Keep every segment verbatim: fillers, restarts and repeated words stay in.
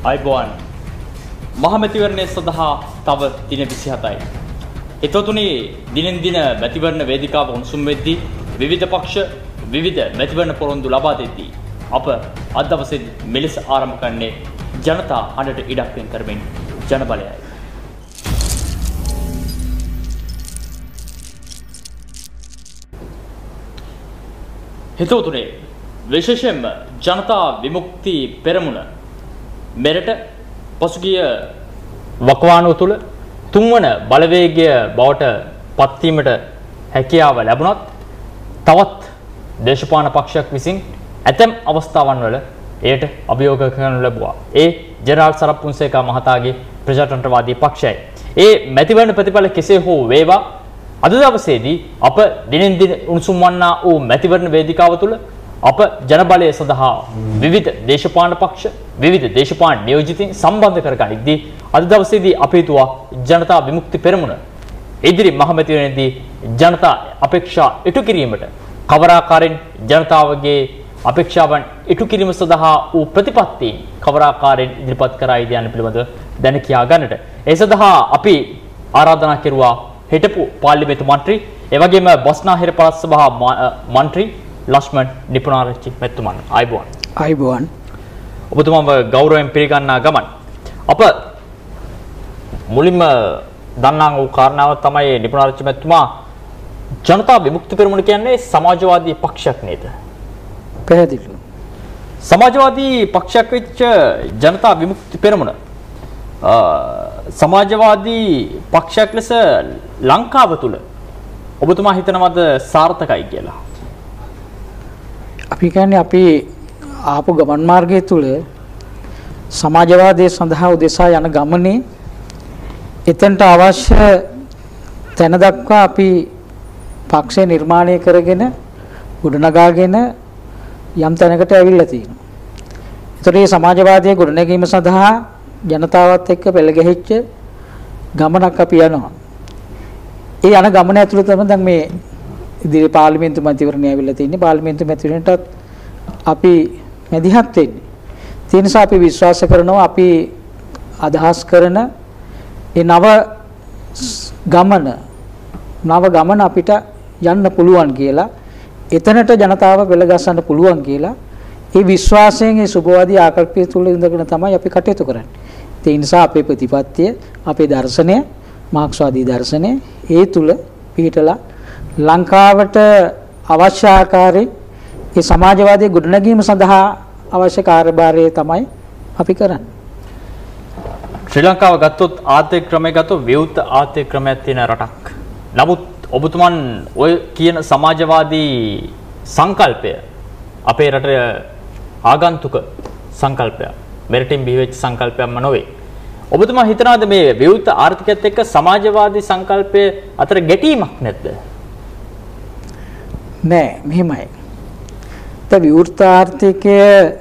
අයිබෝන් මහමැතිවරණය සඳහා තව දින විසිහතයි. හිතවතුනි දිනෙන් දින මැතිවරණ වේදිකාව උණුසුම් වෙද්දී විවිධ පක්ෂ විවිධ මැතිවරණ පොරොන්දු ලබා දෙද්දී අප අද දවසේ මෙලෙස ආරම්භ කරන්නේ ජනතා හඬට ඉඩක් වෙන් කරමින් ජනබලයයි. හිතවතුනි විශේෂයෙන්ම ජනතා විමුක්ති පෙරමුණ මෙරට පසුගිය වකවානුව තුළ තුන්වන බලවේගය බවට පත්වීමට හැකියාව ලැබුණත් තවත් දේශපාලන පක්ෂයක් විසින් ඇතැම් අවස්ථාවන් වල එයට අභියෝග කරනු ලැබුවා. ඒ ජෙනරාල් සරත් පුන්සේකා මහතාගේ ප්‍රජාතන්ත්‍රවාදී පක්ෂයයි. ඒ මැතිවරණ ප්‍රතිඵල කෙසේ හෝ වේවා අද දවසේදී අප දිනෙන් දින උණුසුම් වන්නා වූ මැතිවරණ වේදිකාව තුළ අප ජනබලය සඳහා විවිධ දේශපාලන පක්ෂ විවිධ දේශපාලන නියෝජිතින් සම්බන්ධ කරගනිද්දී අද දවසේදී අපි හිතුවා ජනතා විමුක්ති පෙරමුණ ඉදිරි මහමැතිවරණයේදී ජනතා අපේක්ෂා ඉටු කිරීමට කවරාකාරයෙන් ජනතාවගේ අපේක්ෂාවන් ඉටු කිරීම සඳහා වූ ප්‍රතිපත්තීන් කවරාකාරයෙන් ඉදිරිපත් කරයිද යන පිළිබඳව දැන කියා ගන්නට. ඒ සඳහා අපි ආරාධනා කෙරුවා හිටපු පාර්ලිමේන්තු මන්ත්‍රී එවැගේම බස්නාහිර පළාත් සභා මන්ත්‍රී ලක්ෂ්මන් නිපුණාරච්චි මැතිතුමන්. ආයිබෝන්. ආයිබෝන්. ඔබතුමාව ගෞරවයෙන් පිළිගන්නා ගමන් අප මුලින්ම දන්නා වූ කාරණාව තමයි නිපුණාරච්චි මැතිතුමා ජනතා විමුක්ති පෙරමුණ කියන්නේ සමාජවාදී පක්ෂයක් නේද? පැහැදිලිව. සමාජවාදී පක්ෂයක් වෙච්ච ජනතා විමුක්ති පෙරමුණ සමාජවාදී පක්ෂයක් ලෙස ලංකාව තුල ඔබතුමා හිතනවද සාර්ථකයි කියලා? අපි කියන්නේ අපි ආපු ගමන් මාර්ගය තුල සමාජවාදයේ සඳහා උදෙසා යන ගමනේ එතනට අවශ්‍ය තැන දක්වා අපි පක්ෂය නිර්මාණය කරගෙන ගොඩනගාගෙන යම් තැනකට ඇවිල්ලා තියෙනවා. ඒතර මේ සමාජවාදයේ ගොඩනැගීම සඳහා ජනතාවත් එක්ක පෙළ ගැහිච්ච ගමනක් අපි යනවා. ඒ යන ගමන ඇතුළත තමයි දැන් මේ ඉදිරි පාර්ලිමේන්තු මැතිවරණය ඇවිල්ලා තියෙන්නේ. පාර්ලිමේන්තු මැතිවරණයටත් අපි මැදිහත් වෙන්නේ. ඒ නිසා අපි විශ්වාස කරනවා අපි අදහස් කරන ඒ නව ගමන නව ගමන අපිට යන්න පුළුවන් කියලා එතනට ජනතාව පෙළගස්සන්න පුළුවන් කියලා ඒ විශ්වාසයෙන් ඒ සුබවාදී ආකල්පය තුළ ඉඳගෙන තමයි අපි කටයුතු කරන්නේ. ඒ නිසා අපේ ප්‍රතිපත්තිය අපේ දර්ශනය මාක්ස්වාදී දර්ශනය ඒ තුළ පිහිටලා ලංකාවට අවශ්‍ය ආකාරයෙන් ඒ සමාජවාදී ගොඩනැගීම සඳහා අවශ්‍ය කාර්යභාරය තමයි අපි කරන්නේ. ශ්‍රී ලංකාව ගත්තොත් ආර්ථික ක්‍රමය ගත්තොත් විවෘත ආර්ථික ක්‍රමයක් තියෙන රටක්. නමුත් ඔබතුමන් ඔය කියන සමාජවාදී සංකල්පය අපේ රටේ ආගන්තුක සංකල්පයක්. මෙරටින් බිහිවෙච්ච සංකල්පයක්ම නොවේ. ඔබතුමා හිතනවාද මේ විවෘත ආර්ථිකයත් එක්ක සමාජවාදී සංකල්පය අතර ගැටීමක් නැද්ද? නෑ මෙහෙමයි. ඒ විවෘත ආර්ථිකය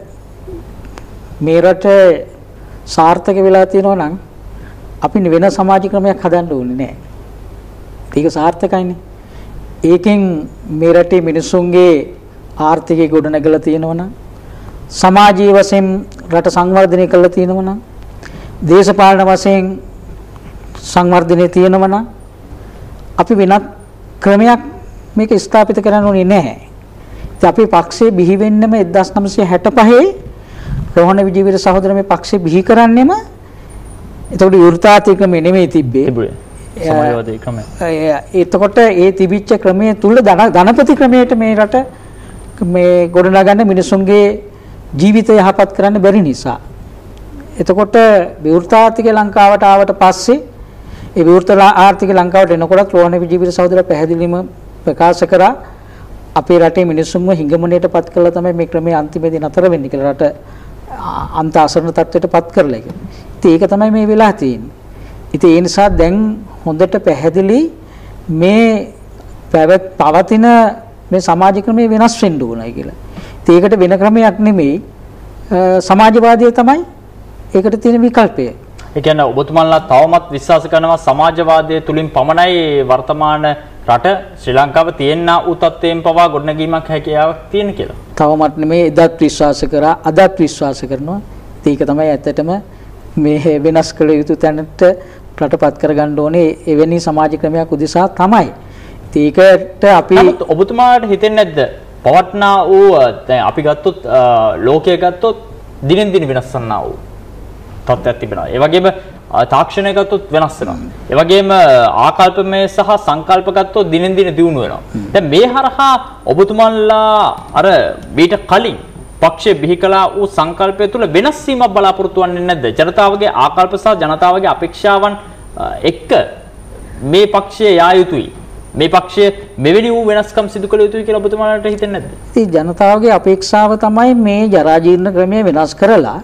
මේ රටේ සාර්ථක වෙලා තියෙනවා නම් අපි වෙන සමාජ ක්‍රමයක් හදන්න ඕනේ නෑ. ඒක සාර්ථකයිනේ. ඒකෙන් මේ රටේ මිනිසුන්ගේ ආර්ථිකය ගොඩනගලා තියෙනවා නම් සමාජීය වශයෙන් රට සංවර්ධනය කරලා තියෙනවා නම් දේශපාලන වශයෙන් සංවර්ධනය තියෙනවා නම් අපි වෙනත් ක්‍රමයක් මේක ස්ථාපිත කරන්න ඕනේ නැහැ. ඉතින් අපේ පක්ෂයේ බිහි වෙන්නම එක්දහස් නවසිය හැටපහේ රෝහණ විජේවීර සහෝදර මේ පක්ෂය බිහි කරන්නෙම එතකොට වෘත්තාර්ථික ක්‍රමෙ නෙමෙයි තිබ්බේ. සමාජවාදී ක්‍රමය. එතකොට ඒ තිබිච්ච ක්‍රමයේ තුල ධනපති ක්‍රමයට මේ රට මේ ගොඩනගන්න මිනිසුන්ගේ ජීවිතය යහපත් කරන්න බැරි නිසා. එතකොට විවෘත ආර්ථික ලංකාවට ආවට පස්සේ ඒ විවෘත ආර්ථික ලංකාවට එනකොට රෝහණ විජේවීර සහෝදර පැහැදිලිවම ප්‍රකාශ කරා අපේ රටේ මිනිසුන්ව හිඟමනයටපත් කළා තමයි මේ ක්‍රමයේ අන්තිමේදී නතර වෙන්නේ කියලා රට අන්ත අසරණ තත්ත්වයටපත් කරලා ඒක. ඉතින් ඒක තමයි මේ වෙලා තියෙන්නේ. ඉතින් ඒ නිසා දැන් හොඳට පැහැදිලි මේ පවතින මේ සමාජ ක්‍රමය වෙනස් වෙන්න ඕනයි කියලා. ඉතින් ඒකට වෙන ක්‍රමයක් නෙමෙයි සමාජවාදය තමයි ඒකට තියෙන විකල්පය. ඒ කියන්නේ ඔබතුමන්ලා තවමත් විශ්වාස කරනවා සමාජවාදයේ තුලින් පමණයි වර්තමාන රට ශ්‍රී ලංකාව තියෙනා වූ තත්ත්වයෙන් පවා ගොඩනැගීමක් හැකියාවක් තියෙන කියලා. තවමත් නෙමෙයි එදත් විශ්වාස කරා අදත් විශ්වාස කරනවා. ඒක තමයි ඇත්තටම මේ වෙනස් කළ යුතු තැනට රටපත් කරගන්න ඕනේ එවැනි සමාජ ක්‍රමයක් උදෙසා තමයි. ඒකට අපි ඔබතුමාට හිතෙන්නේ නැද්ද පවත්නා වූ දැන් අපි ගත්තොත් ලෝකයේ ගත්තොත් දිනෙන් දින වෙනස් වන්නා වූ තත්ත්වයක් තිබෙනවා. ඒ වගේම තාක්ෂණය ගත්තොත් වෙනස් වෙනවා. ඒ වගේම ආකල්පමය සහ සංකල්ප ගත්තොත් දිනෙන් දින දියුණු වෙනවා. දැන් මේ හරහා ඔබතුමාලා අර ඊට කලින් පක්ෂයේ බිහි කළා වූ සංකල්පය තුළ වෙනස් වීමක් බලාපොරොත්තු වෙන්නේ නැද්ද? ජනතාවගේ ආකල්ප සහ ජනතාවගේ අපේක්ෂාවන් එක්ක මේ පක්ෂය යා යුතුයි. මේ පක්ෂය මෙවැනි වූ වෙනස්කම් සිදු කළ යුතුයි කියලා ඔබතුමාලට හිතෙන්නේ නැද්ද? ඉතින් ජනතාවගේ අපේක්ෂාව තමයි මේ ජරා ජීර්ණ ක්‍රමය වෙනස් කරලා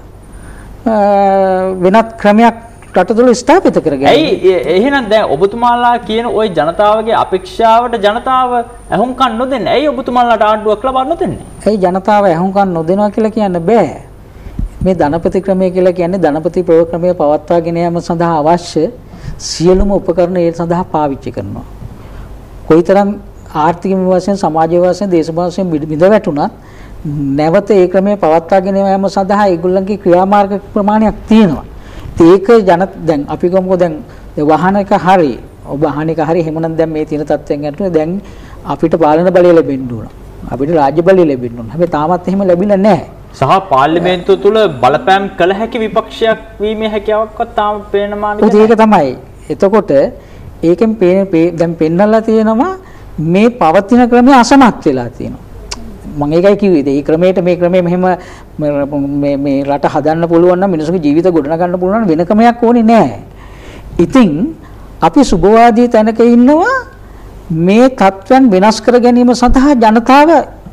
වෙනත් ක්‍රමයක් රට තුළ ස්ථාපිත කරගන්න. ඇයි එහෙනම් දැන් ඔබතුමාලා කියන ওই ජනතාවගේ අපේක්ෂාවට ජනතාව අහුම්කම් නොදෙන්නේ? ඇයි ඔබතුමාලාට ආණ්ඩුවක් ලබා නොදෙන්නේ? ඇයි ජනතාව අහුම්කම් නොදෙනවා කියලා කියන්න බෑ. මේ ධනපති ක්‍රමය කියලා කියන්නේ ධනපති ප්‍රෝග්‍රෑමය පවත්වාගෙන යාම සඳහා අවශ්‍ය සියලුම උපකරණ ඒ සඳහා පාවිච්චි කරනවා. කොයිතරම් ආර්ථික වශයෙන් සමාජ වශයෙන් දේශපාලන වශයෙන් බිඳ වැටුණත් නැවත ඒ ක්‍රමය පවත්වාගෙන යාම සඳහා ඒගොල්ලන්ගේ ක්‍රියාමාර්ග ප්‍රමාණයක් තියෙනවා. ඒක ජන දැන් අපි ගමුකෝ දැන් වාහනයක හරි ඔබ වාහනයක හරි හැමනම් දැන් මේ තියෙන තත්ත්වයෙන් යටතේ දැන් අපිට පාලන බලය ලැබෙන්න ඕන. අපිට රාජ්‍ය බලය ලැබෙන්න ඕන. හැබැයි තාමත් එහෙම ලැබිලා නැහැ. සහ පාර්ලිමේන්තුව තුළ බලපෑම් කළ හැකි විපක්ෂයක් වීමේ හැකියාවක්වත් තාම පේන මානෙක නැහැ. ඒක තමයි. එතකොට ඒකෙන් දැන් පෙන්නලා තියෙනවා මේ පවතින ක්‍රමය අසමත් වෙලා තියෙනවා. මම ඒකයි කිව්වේ. මේ ක්‍රමයට මේ ක්‍රමය මෙහෙම මේ මේ රට හදන්න පුළුවන් නම් මිනිස්සුගේ ජීවිත ගොඩනගන්න පුළුවන් නම් වෙන ක්‍රමයක් ඕනේ නැහැ. ඉතින් අපි සුබවාදී තැනක ඉන්නවා මේ තත්ත්වයන් වෙනස් කර ගැනීම සඳහා ජනතාව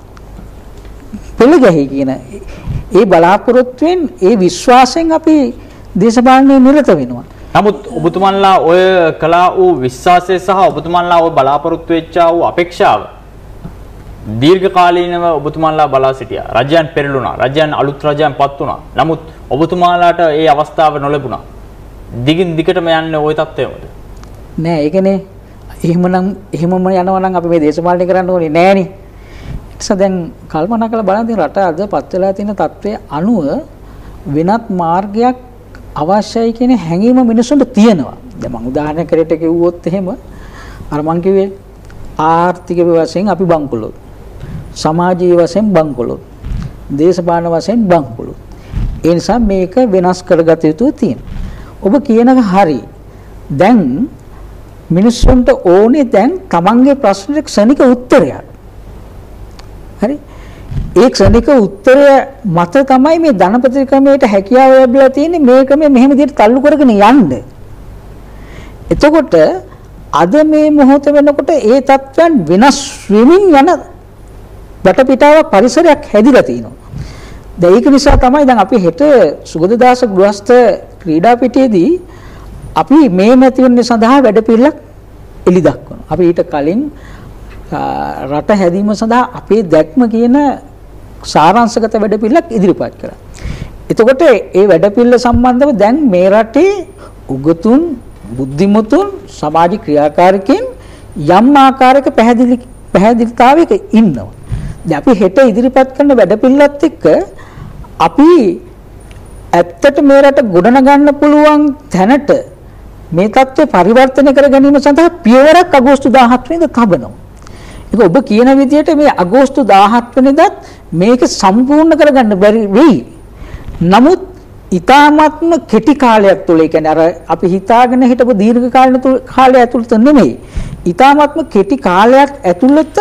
පෙළගැහි කියන ඒ බලාපොරොත්තුෙන් ඒ විශ්වාසයෙන් අපි දේශපාලනයේ නිරත වෙනවා. නමුත් ඔබතුමන්ලා ඔය කලා වූ විශ්වාසය සහ ඔබතුමන්ලා ඔය බලාපොරොත්තු වෙච්ච වූ අපේක්ෂාව දීර්ඝ කාලීනව ඔබතුමන්ලා බලා සිටියා. රජයන් පෙරළුණා. රජයන් අලුත් රජයන් පත් වුණා. නමුත් ඔබතුමාලාට ඒ අවස්ථාව නොලැබුණා. දිගින් දිගටම යන්නේ ওই තත්ත්වයමද? නෑ ඒකනේ. එහෙමනම් එහෙමම යනවා නම් අපි මේ දේශපාලනය කරන්න ඕනේ නෑනේ. ඒකස දැන් කල්පනා කරලා බලන්න තියෙන රට අද පත් වෙලා තියෙන තත්ත්වයේ අනුව වෙනත් මාර්ගයක් අවශ්‍යයි කියන හැඟීම මිනිස්සුන්ට තියෙනවා. දැන් මම උදාහරණයකට කිව්වොත් එහෙම අර මං කිව්වේ ආර්ථික වශයෙන් අපි බංකොලොත්, සමාජීය වශයෙන් බංකොලොත්, දේශපාලන වශයෙන් බංකොලොත්. ඒ නිසා මේක වෙනස් කරගත යුතු තියෙනවා. ඔබ කියනක හරි. දැන් මිනිස්සුන්ට ඕනේ දැන් තමන්ගේ ප්‍රශ්නෙට ක්ෂණික උත්තරයක්. හරි? ඒ ක්ෂණික උත්තරය මත තමයි මේ ධනපති ක්‍රමයට හැකියාව ලැබිලා තියෙන්නේ මේ ක්‍රමය මෙහෙම විදිහට තල්ලු කරගෙන යන්න. එතකොට අද මේ මොහොත වෙනකොට ඒ තත්ත්වයන් වෙනස් වෙමින් යන වටපිටාවක් පරිසරයක් හැදිලා තියෙනවා. දැන් ඒක නිසා තමයි දැන් අපි හෙට සුගතදාස ගෘහස්ත ක්‍රීඩා පිටියේදී අපි මේ මැතිවරණය සඳහා වැඩපිළිවෙලක් එලි දක්වනවා. අපි ඊට කලින් රට හැදීම සඳහා අපේ දැක්ම කියන සාරාංශගත වැඩපිළිවෙලක් ඉදිරිපත් කරා. එතකොට ඒ වැඩපිළිවෙල සම්බන්ධව දැන් මේ රටේ උගතුන් බුද්ධිමතුන් සමාජ ක්‍රියාකාරකයන් යම් ආකාරයක පැහැදිලි පැහැදිලිතාවයක ඉන්නවා. දැන් අපි හෙට ඉදිරිපත් කරන වැඩපිළිවෙලත් එක්ක අපි ඇත්තට මේ රට ගොඩනගන්න පුළුවන් තැනට මේ தත්ත්වය පරිවර්තනය කර ගැනීම සඳහා පියවරක් අගෝස්තු දාහත් වෙනිදා තබනවා. ඒක ඔබ කියන විදිහට මේ අගෝස්තු දාහත් වෙනිදාත් මේක සම්පූර්ණ කරගන්න බැරි වෙයි. නමුත් ඊ타ත්ම කෙටි කාලයක් තුළ ඒ කියන්නේ අර අපි හිතාගෙන හිටපු දීර්ඝ කාලන කාලය ඇතුළත නෙමෙයි. ඊ타ත්ම කෙටි කාලයක් ඇතුළත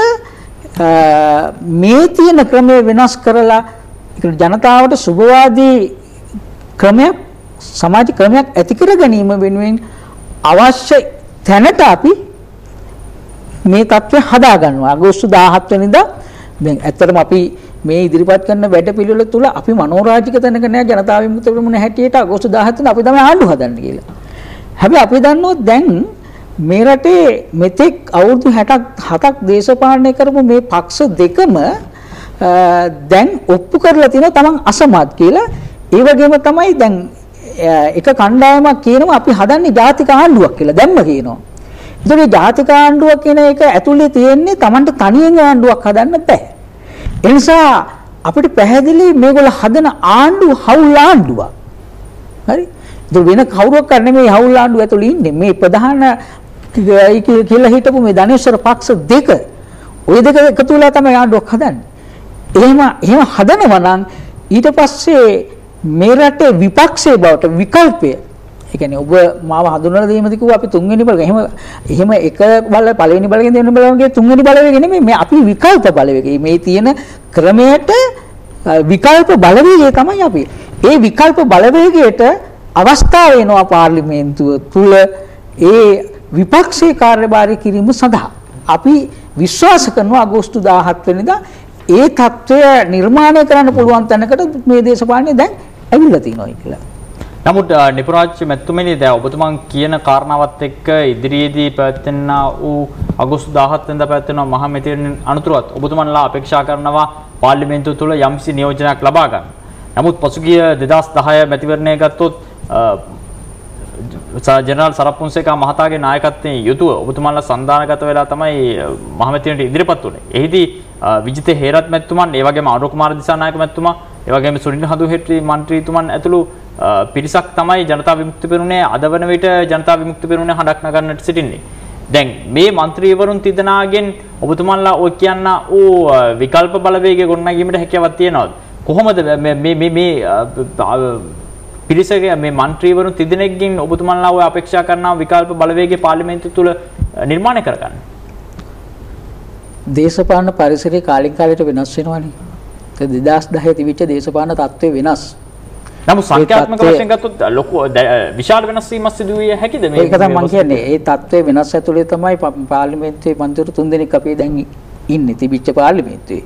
මේ තියෙන ක්‍රමය වෙනස් කරලා ඒ ජනතාවට සුබවාදී ක්‍රමයක් සමාජ ක්‍රමයක් ඇති කර ගැනීම වෙනුවෙන් අවශ්‍ය තැනට අපි මේ தත්ත්වය හදා ගන්නවා. අගෝස්තු දාහත් වෙනිදා දැන් ඇත්තටම අපි මේ ඉදිරිපත් කරන වැඩපිළිවෙල තුල අපි මනෝරාජික තැනක නෑ ජනතා විමුක්ති ප්‍රමුණ හැටියට අගෝස්තු දාහත් වෙනිදා අපි තමයි ආණ්ඩුව හදන්න කියලා. හැබැයි අපි දන්නවා දැන් මේ රටේ මෙතෙක් අවුරුදු හැටක් හතක් දේශපාලනය කරපු මේ පක්ෂ දෙකම දැන් ඔප්පු කරලා තිනවා තමන් අසමත් කියලා. ඒ වගේම තමයි දැන් එක කණ්ඩායමක් කියනවා අපි හදන්නේ ජාතික ආණ්ඩුවක් කියලා දැම්ම කියනවා. ඒතකොට ජාතික ආණ්ඩුවක් කියන එක ඇතුලේ තියෙන්නේ තමන්ට තනියෙන් ආණ්ඩුවක් හදන්න බෑ. ඒ නිසා අපිට පැහැදිලි මේගොල්ලෝ හදන ආණ්ඩුව හවුල් ආණ්ඩුවක්. හරි? වෙන කවුරක් කරන්නේ මේ හවුල් ආණ්ඩුව ඇතුළේ ඉන්නේ මේ ප්‍රධාන කියලා හිටපු මේ ධනේශ්වර පක්ෂ දෙක ওই දෙක එකතු වෙලා තමයි ආණ්ඩුවක් හදන්නේ. එහෙම එහෙම හදනවා නම් ඊට පස්සේ මේ රටේ විපක්ෂයේ බවට විකල්පය ඒ කියන්නේ ඔබ මාව හඳුන්වලා දෙීමද කිව්වා අපි තුන්වෙනි බලක එහෙම එහෙම එක බල පළවෙනි බලකෙන් දෙවෙනි බලකෙන් තුන්වෙනි බලවේගය නෙමෙයි මේ අපි විකල්ප බලවේගය මේ තියෙන ක්‍රමයට විකල්ප බලවේගය තමයි අපි. ඒ විකල්ප බලවේගයට අවස්ථාව වෙනවා පාර්ලිමේන්තුව තුල ඒ විපක්ෂයේ කාර්යභාරය කිරීම සඳහා. අපි විශ්වාස කරනවා අගෝස්තු දාහත් වෙනිදා ඒ தত্ত্বය නිර්මාණය කරන්න පුළුවන් තැනකට මේ දේශපාලනය දැන් ඇවිල්ලා තියෙනවා කියලා. නමුත් නිපුරාජ් මැතිතුමනි දැන් ඔබතුමන් කියන කාරණාවත් එක්ක ඉදිරියේදී පැවැත්වෙනා වූ අගෝස්තු දාහත් වෙනිදා පැවැත්වෙනා මහා මැතිවරණ අනතුරුවත් ඔබතුමන්ලා අපේක්ෂා කරනවා පාර්ලිමේන්තුව තුළ යම්සි නියෝජනයක් ලබා ගන්න. නමුත් පසුගිය දෙදහස් දහය මැතිවරණය ගත්තොත් ජනරාල් සරප්පුන්සේකා මහතාගේ නායකත්වයෙන් යුතුව ඔබතුමන්ලා සන්දානගත වෙලා තමයි මහා මැතිවරණයට ඉදිරිපත් වුණේ. එහිදී විජිත හේරත් මැතිතුමන්, ඒ වගේම අනුර කුමාර දිසානායක මැතිතුමා, ඒ වගේම සුනිල් හඳුහෙට්ටි මන්ත්‍රීතුමන් ඇතුළු පිරිසක් තමයි ජනතා විමුක්ති පෙරමුණේ අද වන විට ජනතා විමුක්ති පෙරමුණේ හඬක් නගන්නට සිටින්නේ. දැන් මේ മന്ത്രിවරුන් තිදෙනාගෙන් ඔබතුමන්ලා ඔය කියන්න ඕ විකල්ප බලවේගය ගොඩනගීමට හැකියාවක් තියනවද? කොහොමද මේ මේ මේ පිරිසගේ මේ മന്ത്രിවරුන් තිදෙනෙක්ගෙන් ඔබතුමන්ලා ඔය අපේක්ෂා කරන විකල්ප බලවේගය පාර්ලිමේන්තුව තුළ නිර්මාණය කරගන්න? දේශපාලන පරිසරය කාලින් කාලයට වෙනස් වෙනවානේ. ඒ දෙදහස් දහය තිබිච්ච දේශපාලන තත්ත්වය වෙනස්. නමුත් සංඛ්‍යාත්මක වශයෙන් ගත්තොත් ලොකු විශාල වෙනස් වීමක් සිදු විය හැකිද මේ? ඒක තමයි මම කියන්නේ. ඒ තත්ත්වය වෙනස් ඇතුලේ තමයි පාර්ලිමේන්තුවේ මන්ත්‍රීවරු තුන්දෙනෙක් අපි දැන් ඉන්නේ තිබිච්ච පාර්ලිමේන්තුවේ.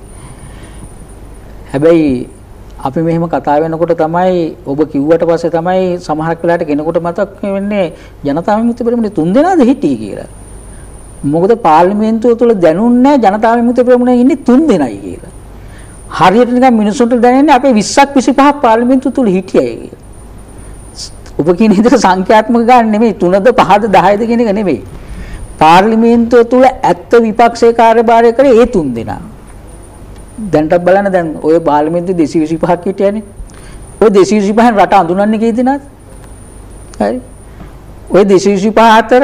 හැබැයි අපි මෙහෙම කතා වෙනකොට තමයි ඔබ කිව්වට පස්සේ තමයි සමහරක් වෙලාවට කෙනෙකුට මතක් වෙන්නේ ජනතා විමුක්ති පෙරමුණේ තුන්දෙනාද හිටියේ කියලා. මොකද පාර්ලිමේන්තුව තුළ දැනුන්නේ ජනතා විමුක්ති පෙරමුණේ ඉන්නේ තුන්දෙනයි කියලා. හරියට නිකන් මිනිසුන්ට දැනෙන්නේ අපේ විස්සක් විසිපහක් පාර්ලිමේන්තුව තුල හිටියයි කියලා. ඔබ කියන විදිහට සංඛ්‍යාත්මක ගන්න නෙමෙයි තුනද පහද දහයද කියන එක නෙමෙයි. පාර්ලිමේන්තුව තුල ඇත්ත විපක්ෂයේ කාර්යභාරය කරේ ඒ තුන් දෙනා. දැන්ට බලන්න දැන් ඔය පාර්ලිමේන්තුවේ දෙසිය විසිපහක් හිටියනේ. ඔය දෙසිය විසිපහෙන් රට අඳුනන්නේ කී දෙනාද? හරි. ඔය දෙසිය විසිපහ අතර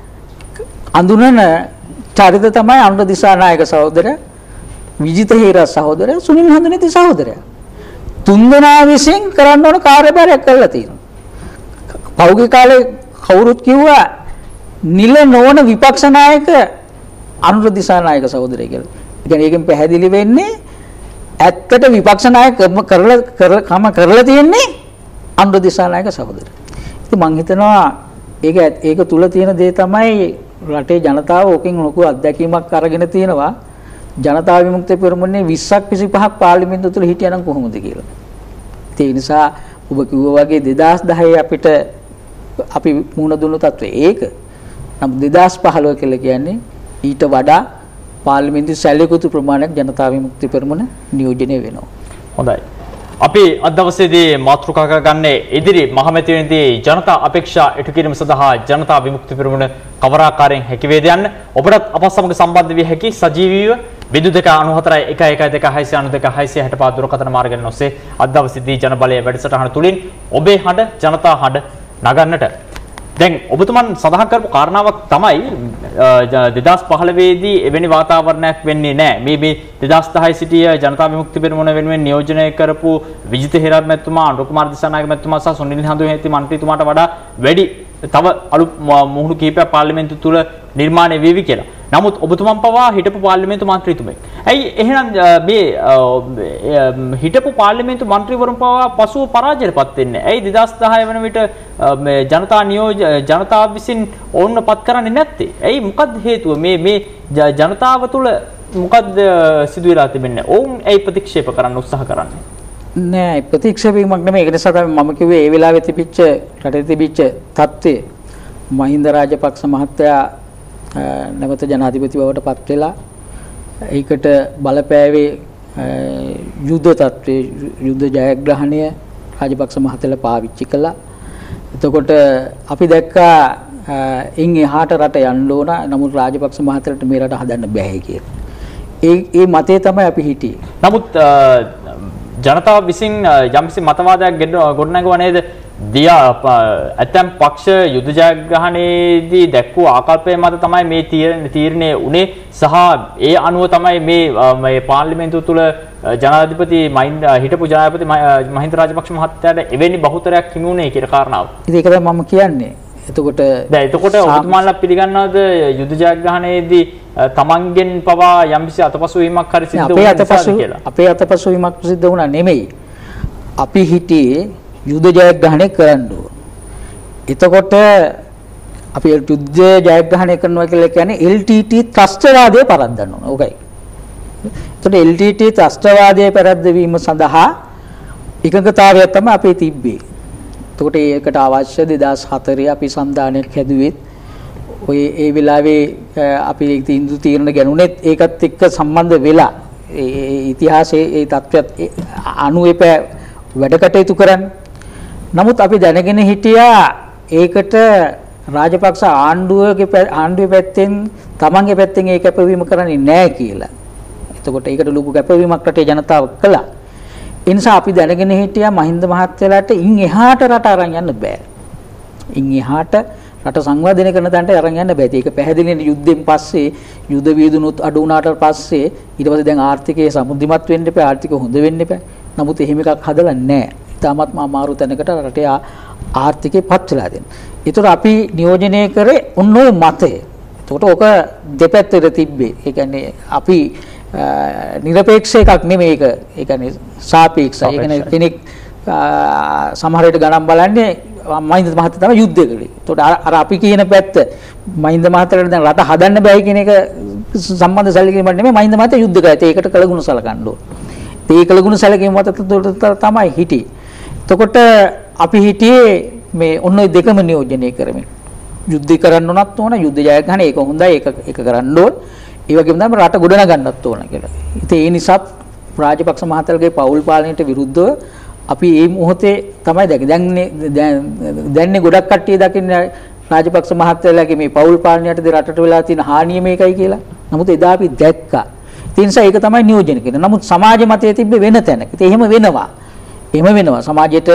අඳුනන චරිත තමයි අනුර දිසානායක සහෝදරයා, විජිත හේරත් සහෝදරයා, සුනිල් හඳුනේති සහෝදරයා. තුන්දෙනා විසින් කරන්න ඕන කාර්යභාරයක් කරලා තියෙනවා. පෞගේ කාලේ කවුරුත් කිව්වා නිල නොවන විපක්ෂ නායක අනුර දිසානායක සහෝදරයා කියලා. ඒ කියන්නේ ඒකෙන් පැහැදිලි වෙන්නේ ඇත්තට විපක්ෂ නායක කරලා කම කරලා තියෙන්නේ අනුර දිසානායක සහෝදරයා. ඉතින් මම හිතනවා ඒක ඒක තුල තියෙන දේ තමයි රටේ ජනතාව ඕකෙන් ලොකු අත්දැකීමක් අරගෙන තියෙනවා. ජනතා විමුක්ති පෙරමුණේ විස්සක් විසිපහක් පාර්ලිමේන්තුව තුළ හිටියනම් කොහොමද කියලා. ඒ නිසා ඔබ කිව්වා වගේ දෙදහස් දහය අපිට අපි මුණ දුන්නු තත්ත්වය ඒක. නම් දෙදහස් පහළොව කියලා කියන්නේ ඊට වඩා පාර්ලිමේන්තු සැලකුතු ප්‍රමාණයක් ජනතා විමුක්ති පෙරමුණ නියෝජනය වෙනවා. හොඳයි. අපි අද දවසේදී මාතෘකා කරගන්නේ ඉදිරි මහමැතිවරණයේදී ජනතා අපේක්ෂා ඉටු කිරීම සඳහා ජනතා විමුක්ති පෙරමුණ කවර ආකාරයෙන් හැකි වේද යන්න ඔබට අප සමග සම්බන්ධ විය හැකි සජීවීව විදු දෙක අනූහතරයි එක එක දෙක හයසිය අනූ දෙක හයසිය හැට පහ දුරකථන මාර්ගයෙන් ඔස්සේ අද දවසේදී ජනබලය වැඩසටහන තුලින් ඔබේ හඬ ජනතා හඬ නගන්නට. දැන් ඔබතුමන් සඳහන් කරපු කාරණාවක් තමයි දෙදහස් පහළොව දී එවැනි වාතාවරණයක් වෙන්නේ නැහැ. මේ මේ දෙදහස් දහය සිටිය ජනතා විමුක්ති පෙරමුණ වෙනුවෙන් නියෝජනය කරපු විජිත හේරත් මැතිතුමා, අනුර කුමාර දිසානායක මැතිතුමා සහ සුනිල් හඳුනේති මන්ත්‍රීතුමාට වඩා වැඩි තව අලුත් මුහුණු කිහිපයක් පාර්ලිමේන්තුව තුල නිර්මාණය වෙවි කියලා. නමුත් ඔබතුමන් පවා හිටපු පාර්ලිමේන්තු මන්ත්‍රීතුමෙක්. ඇයි එහෙනම් මේ හිටපු පාර්ලිමේන්තු මන්ත්‍රීවරුන් පවා පසුව පරාජයටපත් වෙන්නේ? ඇයි දෙදහස් දහය වන විට මේ ජනතා නියෝජ ජනතාව විසින් ඕන්න පත් කරන්නේ නැත්තේ? ඇයි මොකක්ද හේතුව? මේ මේ ජනතාව තුළ මොකක්ද සිදු වෙලා තිබෙන්නේ? ඔවුන් ඇයි ප්‍රතික්ෂේප කරන්න උත්සාහ කරන්නේ? නෑ ප්‍රතික්ෂේපීමක් නෙමෙයි. ඒක නිසා තමයි මම කිව්වේ ඒ වෙලාවේ තිබිච්ච රටේ තිබිච්ච තත්ත්වය මහින්ද රාජපක්ෂ මහත්තයා නැවත ජනාධිපති බවට පත් වෙලා ඒකට බලපෑවේ යුද්ධ තත්ත්වයේ යුද්ධ ජයග්‍රහණය රාජපක්ෂ මහත්තයලා පාවිච්චි කළා. එතකොට අපි දැක්කා ඉන් එහාට රට යන්න ඕන. නමුත් රාජපක්ෂ මහත්තයාට මේ රට හදන්න බැහැ කියලා. ඒ ඒ මතේ තමයි අපි හිටියේ. නමුත් ජනතාව විසින් යම්කිසි මතවාදයක් ගොඩනගුවා නේද? දියා ඇතැම් පක්ෂ යුද ජයග්‍රහණයේදී දැක්වූ ආකල්පය මත තමයි මේ තීරණය උනේ සහ ඒ අනුව තමයි මේ මේ පාර්ලිමේන්තුව තුළ ජනාධිපති මහින්ද හිටපු ජනාධිපති මහින්ද රාජපක්ෂ මහත්තයාට එවැනි බහුතරයක් හිමි වුණේ කියන කාරණාව. ඉතින් ඒක තමයි මම කියන්නේ. එතකොට දැන් එතකොට ඔබතුමාලා පිළිගන්නවද යුද ජයග්‍රහණයේදී තමන්ගෙන් පවා යම්කිසි අතපසුවීමක් හරි සිද්ධ වුණා කියලා? අපේ අතපසුවීමක් සිද්ධ වුණා නෙමෙයි. අපි හිටියේ යුද ජයග්‍රහණය කරන්න ඕන. එතකොට අපි යුද්ධ ජයග්‍රහණය කරනවා කියලා කියන්නේ එල් ටී ටී ත්‍රස්තවාදය පරද්දන්න ඕන. ඕකයි. එතකොට එල් ටී ටී ත්‍රස්තවාදයේ පරද්දවීම සඳහා එකඟතාවය තමයි අපේ තිබ්බේ. එතකොට ඒකට අවශ්‍ය දෙදාස් හතරේ අපි සම්දානයක් හැදුවෙත් ඔය ඒ වෙලාවේ අපි තීන්දුව තීරණ ගැනුනේත් ඒකත් එක්ක සම්බන්ධ වෙලා ඒ ඉතිහාසයේ ඒ තත්ත්වයට අනු එපා වැඩ කටයුතු කරන්නේ. නමුත් අපි දැනගෙන හිටියා ඒකට රාජපක්ෂ ආණ්ඩුවගේ ආණ්ඩුවේ පැත්තෙන් තමන්ගේ පැත්තෙන් ඒ කැපවීම කරන්නේ නැහැ කියලා. එතකොට ඒකට ලොකු කැපවීමක් රටේ ජනතාව කළා. ඒ නිසා අපි දැනගෙන හිටියා මහින්ද මහත්තයාට ඉන් එහාට රට අරන් යන්න බෑ. ඉන් එහාට රට සංවර්ධනය කරන තැනට අරන් යන්න බෑ. ඒක පැහැදිලිනේ යුද්ධෙන් පස්සේ යුද වියදුනුත් අඩු වුණාට පස්සේ ඊට පස්සේ දැන් ආර්ථිකය සමෘද්ධිමත් වෙන්න එපා, ආර්ථිකය හොඳ වෙන්න එපා. නමුත් එහෙම එකක් හදලා නැහැ. තාමත් අමාරු තැනකට රටේ ආර්ථිකය පත් වෙලා දෙන්න. ඒතර අපි නියෝජනය කරේ ඔන්න ඔය මතය. ඒකට ඔක දෙපැත්තට තිබ්බේ. ඒ කියන්නේ අපි නිරපේක්ෂ එකක් නෙමෙයි ඒක. ඒ කියන්නේ සාපේක්ෂයි. ඒ කියන්නේ කෙනෙක් සමහර විට ගණන් බලන්නේ මහින්ද මහත්තයා තමයි යුද්ධය කළේ. ඒකට අර අපි කියන පැත්ත මහින්ද මහත්තයාට දැන් රට හදන්න බෑ කියන එක සම්බන්ධ සැලකීමක් නෙමෙයි මහින්ද මහත්තයා යුද්ධ කළා. ඒකට කළගුණ සලකන්න ඕන. ඒ කළගුණ සැලකීම මත තමයි හිටියේ. එතකොට අපි හිටියේ මේ ඔන්න ඔය දෙකම නියෝජනය කරමින් යුද්ධ කරන්න උනත් ඕන යුද්ධ ජයග්‍රහණය ඒක හොඳයි ඒක ඒක කරන්න ඕන ඒ වගේම තමයි රට ගොඩනගා ගන්නත් ඕන කියලා. ඉතින් ඒ නිසා රාජපක්ෂ මහත්තයාගේ පෞල් පාලනයට විරුද්ධව අපි මේ මොහොතේ තමයි දැන් දැන්නේ ගොඩක් කට්ටිය දකින්නේ රාජපක්ෂ මහත්තයාගේ මේ පෞල් පාලනයට රටට වෙලා තියෙන හානිය මේකයි කියලා. නමුත් එදා අපි දැක්කා. ඒ නිසා ඒක තමයි නියෝජනය කරන්නේ. නමුත් සමාජ මතයේ තිබ්බේ වෙන තැනක. ඉතින් එහෙම වෙනවා. එහෙම වෙනවා. සමාජයට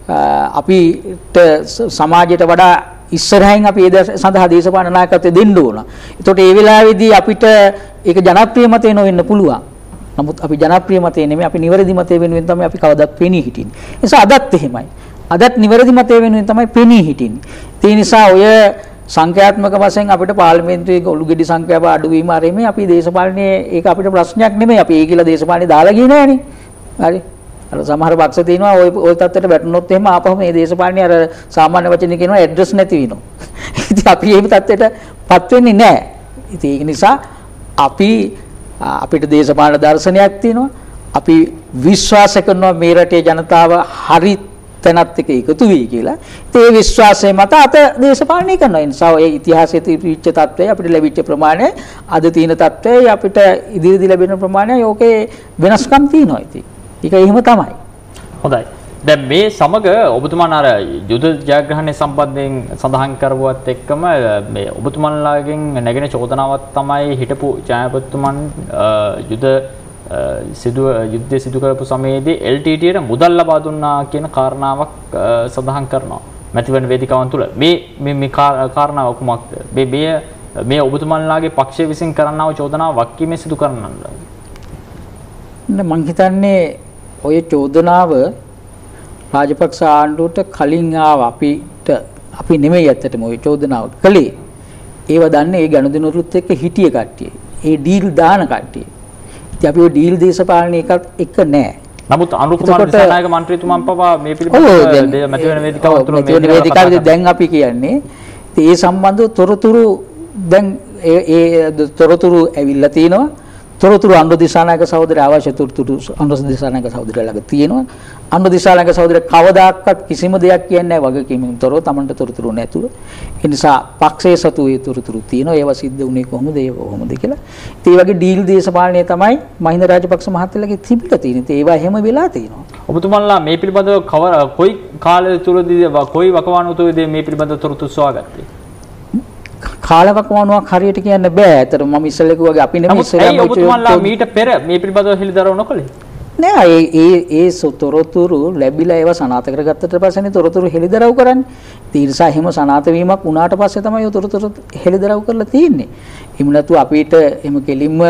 අපිට සමාජයට වඩා ඉස්සරහින් අපි ඒ සඳහා දේශපාලන නායකත්වය දෙන්න ඕන. ඒතකොට ඒ වෙලාවේදී අපිට ඒක ජනප්‍රිය මතේ නොවෙන්න පුළුවන්. නමුත් අපි ජනප්‍රිය මතේ නෙමෙයි අපි නිවැරදි මතේ වෙනුවෙන් තමයි අපි කවදාත් පෙනී හිටින්නේ. ඒ නිසා අදත් එහෙමයි. අදත් නිවැරදි මතේ වෙනුවෙන් තමයි පෙනී හිටින්නේ. ඒ නිසා ඔය සංඛ්‍යාත්මක වශයෙන් අපිට පාර්ලිමේන්තුවේ ඔලුගෙඩි සංඛ්‍යාව අඩු වීම ආරෙමේ අපි දේශපාලනයේ ඒක අපිට ප්‍රශ්නයක් නෙමෙයි. අපි ඒ කියලා දේශපාලනේ දාලා ගියේ නෑනේ. හරි. අර සමහර පක්ෂ තියෙනවා ওই ওই තත්ත්වයට වැටුනොත් එහෙම ආපහු මේ දේශපාලනේ අර සාමාන්‍ය වචනේ කියනවා ඇඩ්‍රස් නැති වෙනවා. ඉතින් අපි මේ තත්ත්වයටපත් වෙන්නේ නැහැ. ඉතින් ඒක නිසා අපි අපිට දේශපාලන දර්ශනයක් තියෙනවා. අපි විශ්වාස කරනවා මේ රටේ ජනතාව හරි තැනත් එක්ක එකතු වෙයි කියලා. ඉතින් ඒ විශ්වාසය මත අත දේශපාලනය කරනවා. ඒ නිසා ඒ ඉතිහාසයේ තිබිච්ච තත්ත්වය අපිට ලැබිච්ච ප්‍රමාණය අද තියෙන තත්ත්වය අපිට ඉදිරියදී ලැබෙන ප්‍රමාණය ඕකේ වෙනස්කම් තියෙනවා ඉතින්. ඒක එහෙම තමයි. හොඳයි. දැන් මේ සමග ඔබතුමාන අර යුද ජයග්‍රහණය සම්බන්ධයෙන් සඳහන් කරුවත් එක්කම මේ ඔබතුමන්ලාගෙන් නැගෙන චෝදනාවක් තමයි හිටපු ජනාධිපතිතුමන් යුද සිදු යුද්ධය සිදු කරපු සමයේදී එල් ටී ටීට මුදල් ලබා දුන්නා කියන කාරණාවක් සඳහන් කරනවා. මැතිවරණ වේදිකාවන් තුල මේ මේ මේ කාරණාව කුමක්ද? මේ මේ මේ ඔබතුමන්ලාගේ පක්ෂය විසින් කරන්නා වූ චෝදනාව වක්කීමේ සිදු කරන්නද? මම හිතන්නේ ඔය චෝදනාව රාජපක්ෂ ආණ්ඩුවට කලින් ආව අපිට අපි නෙමෙයි ඇත්තටම ওই චෝදනාව කළේ. ඒව දන්නේ ඒ ගනුදෙනුරුත් එක්ක හිටිය කට්ටිය. ඒ ඩීල් දාන කට්ටිය. ඉතින් අපි ওই ඩීල් දේශපාලන එකත් එක්ක නෑ. නමුත් අනුර කුමාර දිසානායක මන්ත්‍රීතුමන් පවා මේ පිළිබඳව මැතිවරණ වේදිකාව තුළ මේ වේදිකාවේ දැන් අපි කියන්නේ ඒ සම්බන්ධව තොරතුරු දැන් ඒ තොරතුරු ඇවිල්ලා තිනවා. තොරතුරු අනුර දිසානායක සහෝදරය අවශ්‍ය තොරතුරු අනුර දිසානායක සහෝදරය ළඟ තියෙනවා. අනුර දිසානායක සහෝදරය කවදාකවත් කිසිම දෙයක් කියන්නේ නැහැ වගකීමෙන් තොරව තමන්ට තොරතුරු නැතුව. ඒ නිසා පක්ෂයේ සතු ඒ තොරතුරු තියෙනවා. ඒවා සිද්ධ වුණේ කොහොමද ඒක කොහොමද කියලා. ඉතින් මේ වගේ ඩීල් දේශපාලනය තමයි මහින්ද රාජපක්ෂ මහත්තයාගේ තිබිලා තියෙන්නේ. ඉතින් ඒවා හැම වෙලා තියෙනවා. ඔබතුමන්ලා මේ පිළිබඳව කවර කොයි කාලය තුලදී කොයි වකවානුව තුලදී මේ පිළිබඳව තොරතුරු සොයාගත්තේ? කාලවකවානුවක් හරියට කියන්න බෑ. ඇත්තට මම ඉස්සෙල්ලා කිව්වා වගේ අපි නෙමෙයි ඉස්සෙල්ලා ඔබතුමන්ලා මීට පෙර මේ පිළිබඳව හෙළිදරව් නොකළේ. නෑ ඒ ඒ ඒ තොරතුරු ලැබිලා ඒවා සනාථ කරගත්තට පස්සේනේ තොරතුරු හෙළිදරව් කරන්නේ. ඒ නිසා එහෙම සනාථ වීමක් වුණාට පස්සේ තමයි ඒ තොරතුරු හෙළිදරව් කරලා තියෙන්නේ. එහෙම නැතුව අපිට එහෙම කෙලින්ම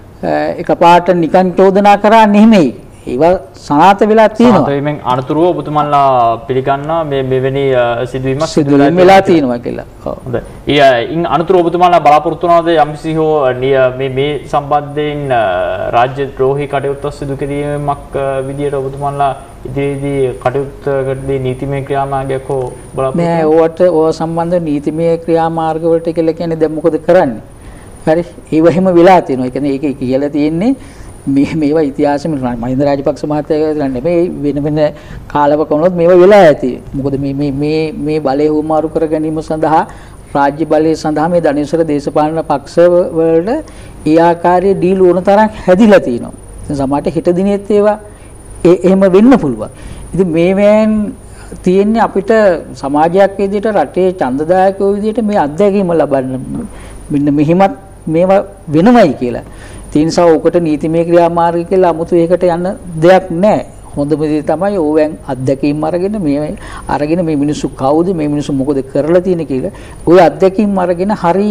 එකපාරට නිකන් චෝදනා කරන්නේ නෙමෙයි. ඒවා සනාථ වෙලා තියෙනවා. සනාථ වීමෙන් අනතුරුව ඔබතුමන්ලා පිළිගන්නවා මේ මෙවැනි සිදුවීමක් සිදුවීම් වෙලා තියෙනවා කියලා. ඔව්. හොඳයි. ඉන් අනතුරුව ඔබතුමන්ලා බලාපොරොත්තු වෙනවද යම්කිසි හෝ මේ මේ සම්බන්ධයෙන් රාජ්‍ය ද්‍රෝහී කටයුතු සිදු කිරීමක් විදියට ඔබතුමන්ලා ඉදිරියේදී කටයුත්තකදී නීතිමය ක්‍රියාමාර්ගයක් හෝ බලාපොරොත්තු නෑ ඕවට ඕව සම්බන්ධ නීතිමය ක්‍රියාමාර්ග වලට කියලා කියන්නේ දැන් මොකද කරන්නේ? හරි. ඒව එහෙම වෙලා තියෙනවා. ඒ කියන්නේ ඒකේ කියලා තියෙන්නේ මේ මේවා ඉතිහාසෙම මහින්ද රාජපක්ෂ මහත්තයා නෙමෙයි වෙන වෙන කාලවකවලත් මේවා වෙලා ඇති. මොකද මේ මේ මේ මේ බලය හුවමාරු කර ගැනීම සඳහා රාජ්‍ය බලය සඳහා මේ ධනේශ්වර දේශපාලන පක්ෂ වල ඒ ආකාරයේ ඩීල් ඕන තරම් හැදිලා තියෙනවා. ඉතින් සමහරට හෙට දිනෙත් ඒවා එහෙම වෙන්න පුළුවන්. ඉතින් මේවෙන් තියෙන්නේ අපිට සමාජයක් විදිහට රටේ ඡන්දදායකයෝ විදිහට මේ අත්දැකීම ලබන්න මෙන්න මෙහිමත් මේවා වෙනවයි කියලා. ඒ නිසා ඔකට නීතිමය ක්‍රියාමාර්ග කියලා 아무තු ඒකට යන්න දෙයක් නැහැ. හොඳම දේ තමයි ඕවෙන් අත්දැකීම් අරගෙන මේ අරගෙන මේ මිනිස්සු කවුද මේ මිනිස්සු මොකද කරලා තියෙන්නේ කියලා ওই අත්දැකීම් අරගෙන හරි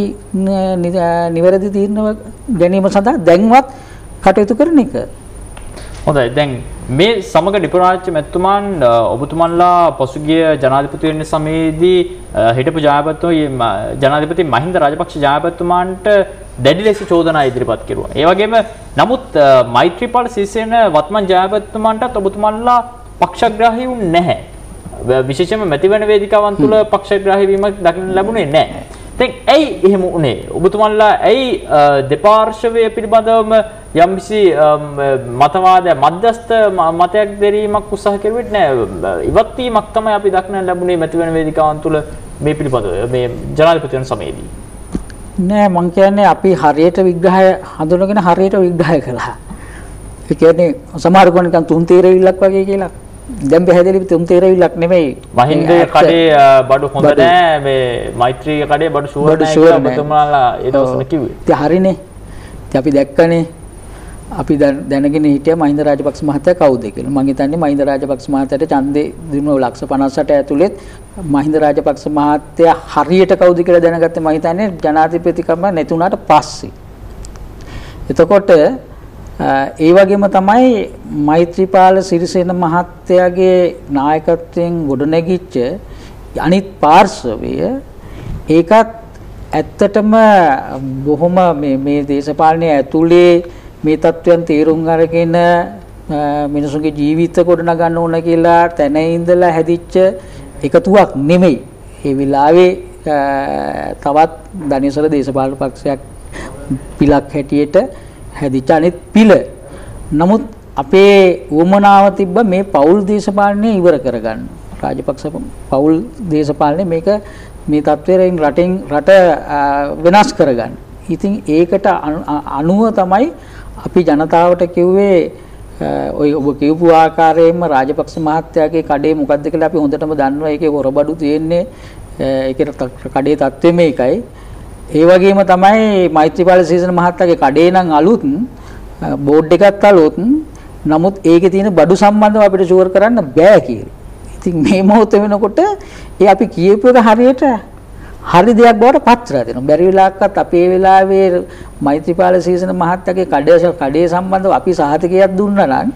නිවැරදි තීරණ ගැනීම සඳහා දැන්වත් කටයුතු කරන එක. හොඳයි. දැන් මේ සමග ඩිප්ලොමාතික මැතිතුමන් ඔබතුමන්ලා පසුගිය ජනාධිපති වෙන්න සමයේදී හිටපු ජනාධිපති ජනාධිපති මහින්ද රාජපක්ෂ ජනාධිපතිතුමාන්ට දැඩි ලෙස චෝදනා ඉදිරිපත් කෙරුවා. ඒ වගේම නමුත් මෛත්‍රීපාල සිරිසේන වත්මන් ජනාධිපතිතුමාන්ටත් ඔබතුමන්ලා පක්ෂග්‍රාහී වුනේ නැහැ. විශේෂයෙන්ම මැතිවරණ වේදිකාවන් තුල පක්ෂග්‍රාහී වීමක් දකින්න ලැබුණේ නැහැ. දැන් ඇයි එහෙම වුනේ? ඔබතුමන්ලා ඇයි දෙපාර්ශවයේ පිළිබඳවම යම්කිසි මතවාද මධ්‍යස්ථ මතයක් දෙරීමක් උත්සාහ කෙරුවේ නැහැ. ඉවත් වීමක් තමයි අපි දක්නන්න ලැබුණේ මැතිවරණ වේදිකාවන් තුල මේ පිළිබඳව මේ ජනාධිපති වෙන සමයේදී. නෑ මං කියන්නේ අපි හරියට විග්‍රහය හඳුනගෙන හරියට විග්‍රහය කළා. ඒ කියන්නේ සමහර කෙනෙක් නිකන් තුන් තීරවිල්ලක් වගේ කියලා. දැන් පැහැදිලි තුන් තීරවිල්ලක් නෙමෙයි. මහින්දේ කඩේ බඩු හොඳ නෑ මේ මෛත්‍රී කඩේ බඩු ෂුවර් නෑ කියලා ඔබතුමාලා ඒ දවස්වල කිව්වේ. ඉතින් හරිනේ. ඉතින් අපි දැක්කනේ අපි දැනගෙන හිටියා මහින්ද රාජපක්ෂ මහත්තයා කවුද කියලා. මම හිතන්නේ මහින්ද රාජපක්ෂ මහත්තයාට ඡන්දේ දුන්නු ලක්ෂ පනස් අට ඇතුළෙත් මහින්ද රාජපක්ෂ මහත්තයා හරියට කවුද කියලා දැනගත්තේ මම හිතන්නේ ජනාධිපතිකම නැතුණාට පස්සේ. එතකොට ඒ වගේම තමයි මෛත්‍රීපාල සිරිසේන මහත්තයාගේ නායකත්වයෙන් ගොඩනැගිච්ච අනිත් පාර්ශවය ඒකත් ඇත්තටම බොහොම මේ මේ දේශපාලනය ඇතුලේ මේ තත්වයන් තේරුම් අරගෙන මිනිසුන්ගේ ජීවිත ගොඩනගන්න ඕන කියලා තැන ඉඳලා හැදිච්ච එකතුවක් නෙමෙයි. ඒ විලාවේ තවත් ධනේශ්වර දේශපාලන පක්ෂයක් පිලක් හැටියට හැදිච්ච අනිත් පිළ. නමුත් අපේ උවමනාව තිබ්බ මේ පෞල් දේශපාලනය ඉවර කරගන්න. රාජපක්ෂ පෞල් දේශපාලනය මේක මේ තත්ත්වයෙන් රටෙන් රට වෙනස් කරගන්න. ඉතින් ඒකට අනුව තමයි අපි ජනතාවට කිව්වේ ඔය ඔබ කියපු ආකාරයෙන්ම රාජපක්ෂ මහත්තයාගේ කඩේ මොකද්ද කියලා අපි හොඳටම දන්නවා. ඒකේ හොරබඩු තියෙන්නේ ඒකේ කඩේ තත්ත්වෙ මේකයි. ඒ වගේම තමයි මෛත්‍රීපාල සිරිසේන මහත්තයාගේ කඩේ නම් අලුත් බෝඩ් එකක් අලුත්. නමුත් ඒකේ තියෙන බඩු සම්බන්ධව අපිට ෂුවර් කරන්න බෑ කියලා. ඉතින් මේ මොහොත වෙනකොට ඒ අපි කියපු එක හරියට හරි දෙයක් බවට පත් වෙලා දෙනවා. බැරි වෙලාවකත් අපේ වෙලාවේ මෛත්‍රීපාල සිරිසේන මහත්තයාගේ කඩේ කඩේ සම්බන්ධව අපි සහතිකයක් දුන්නා නම්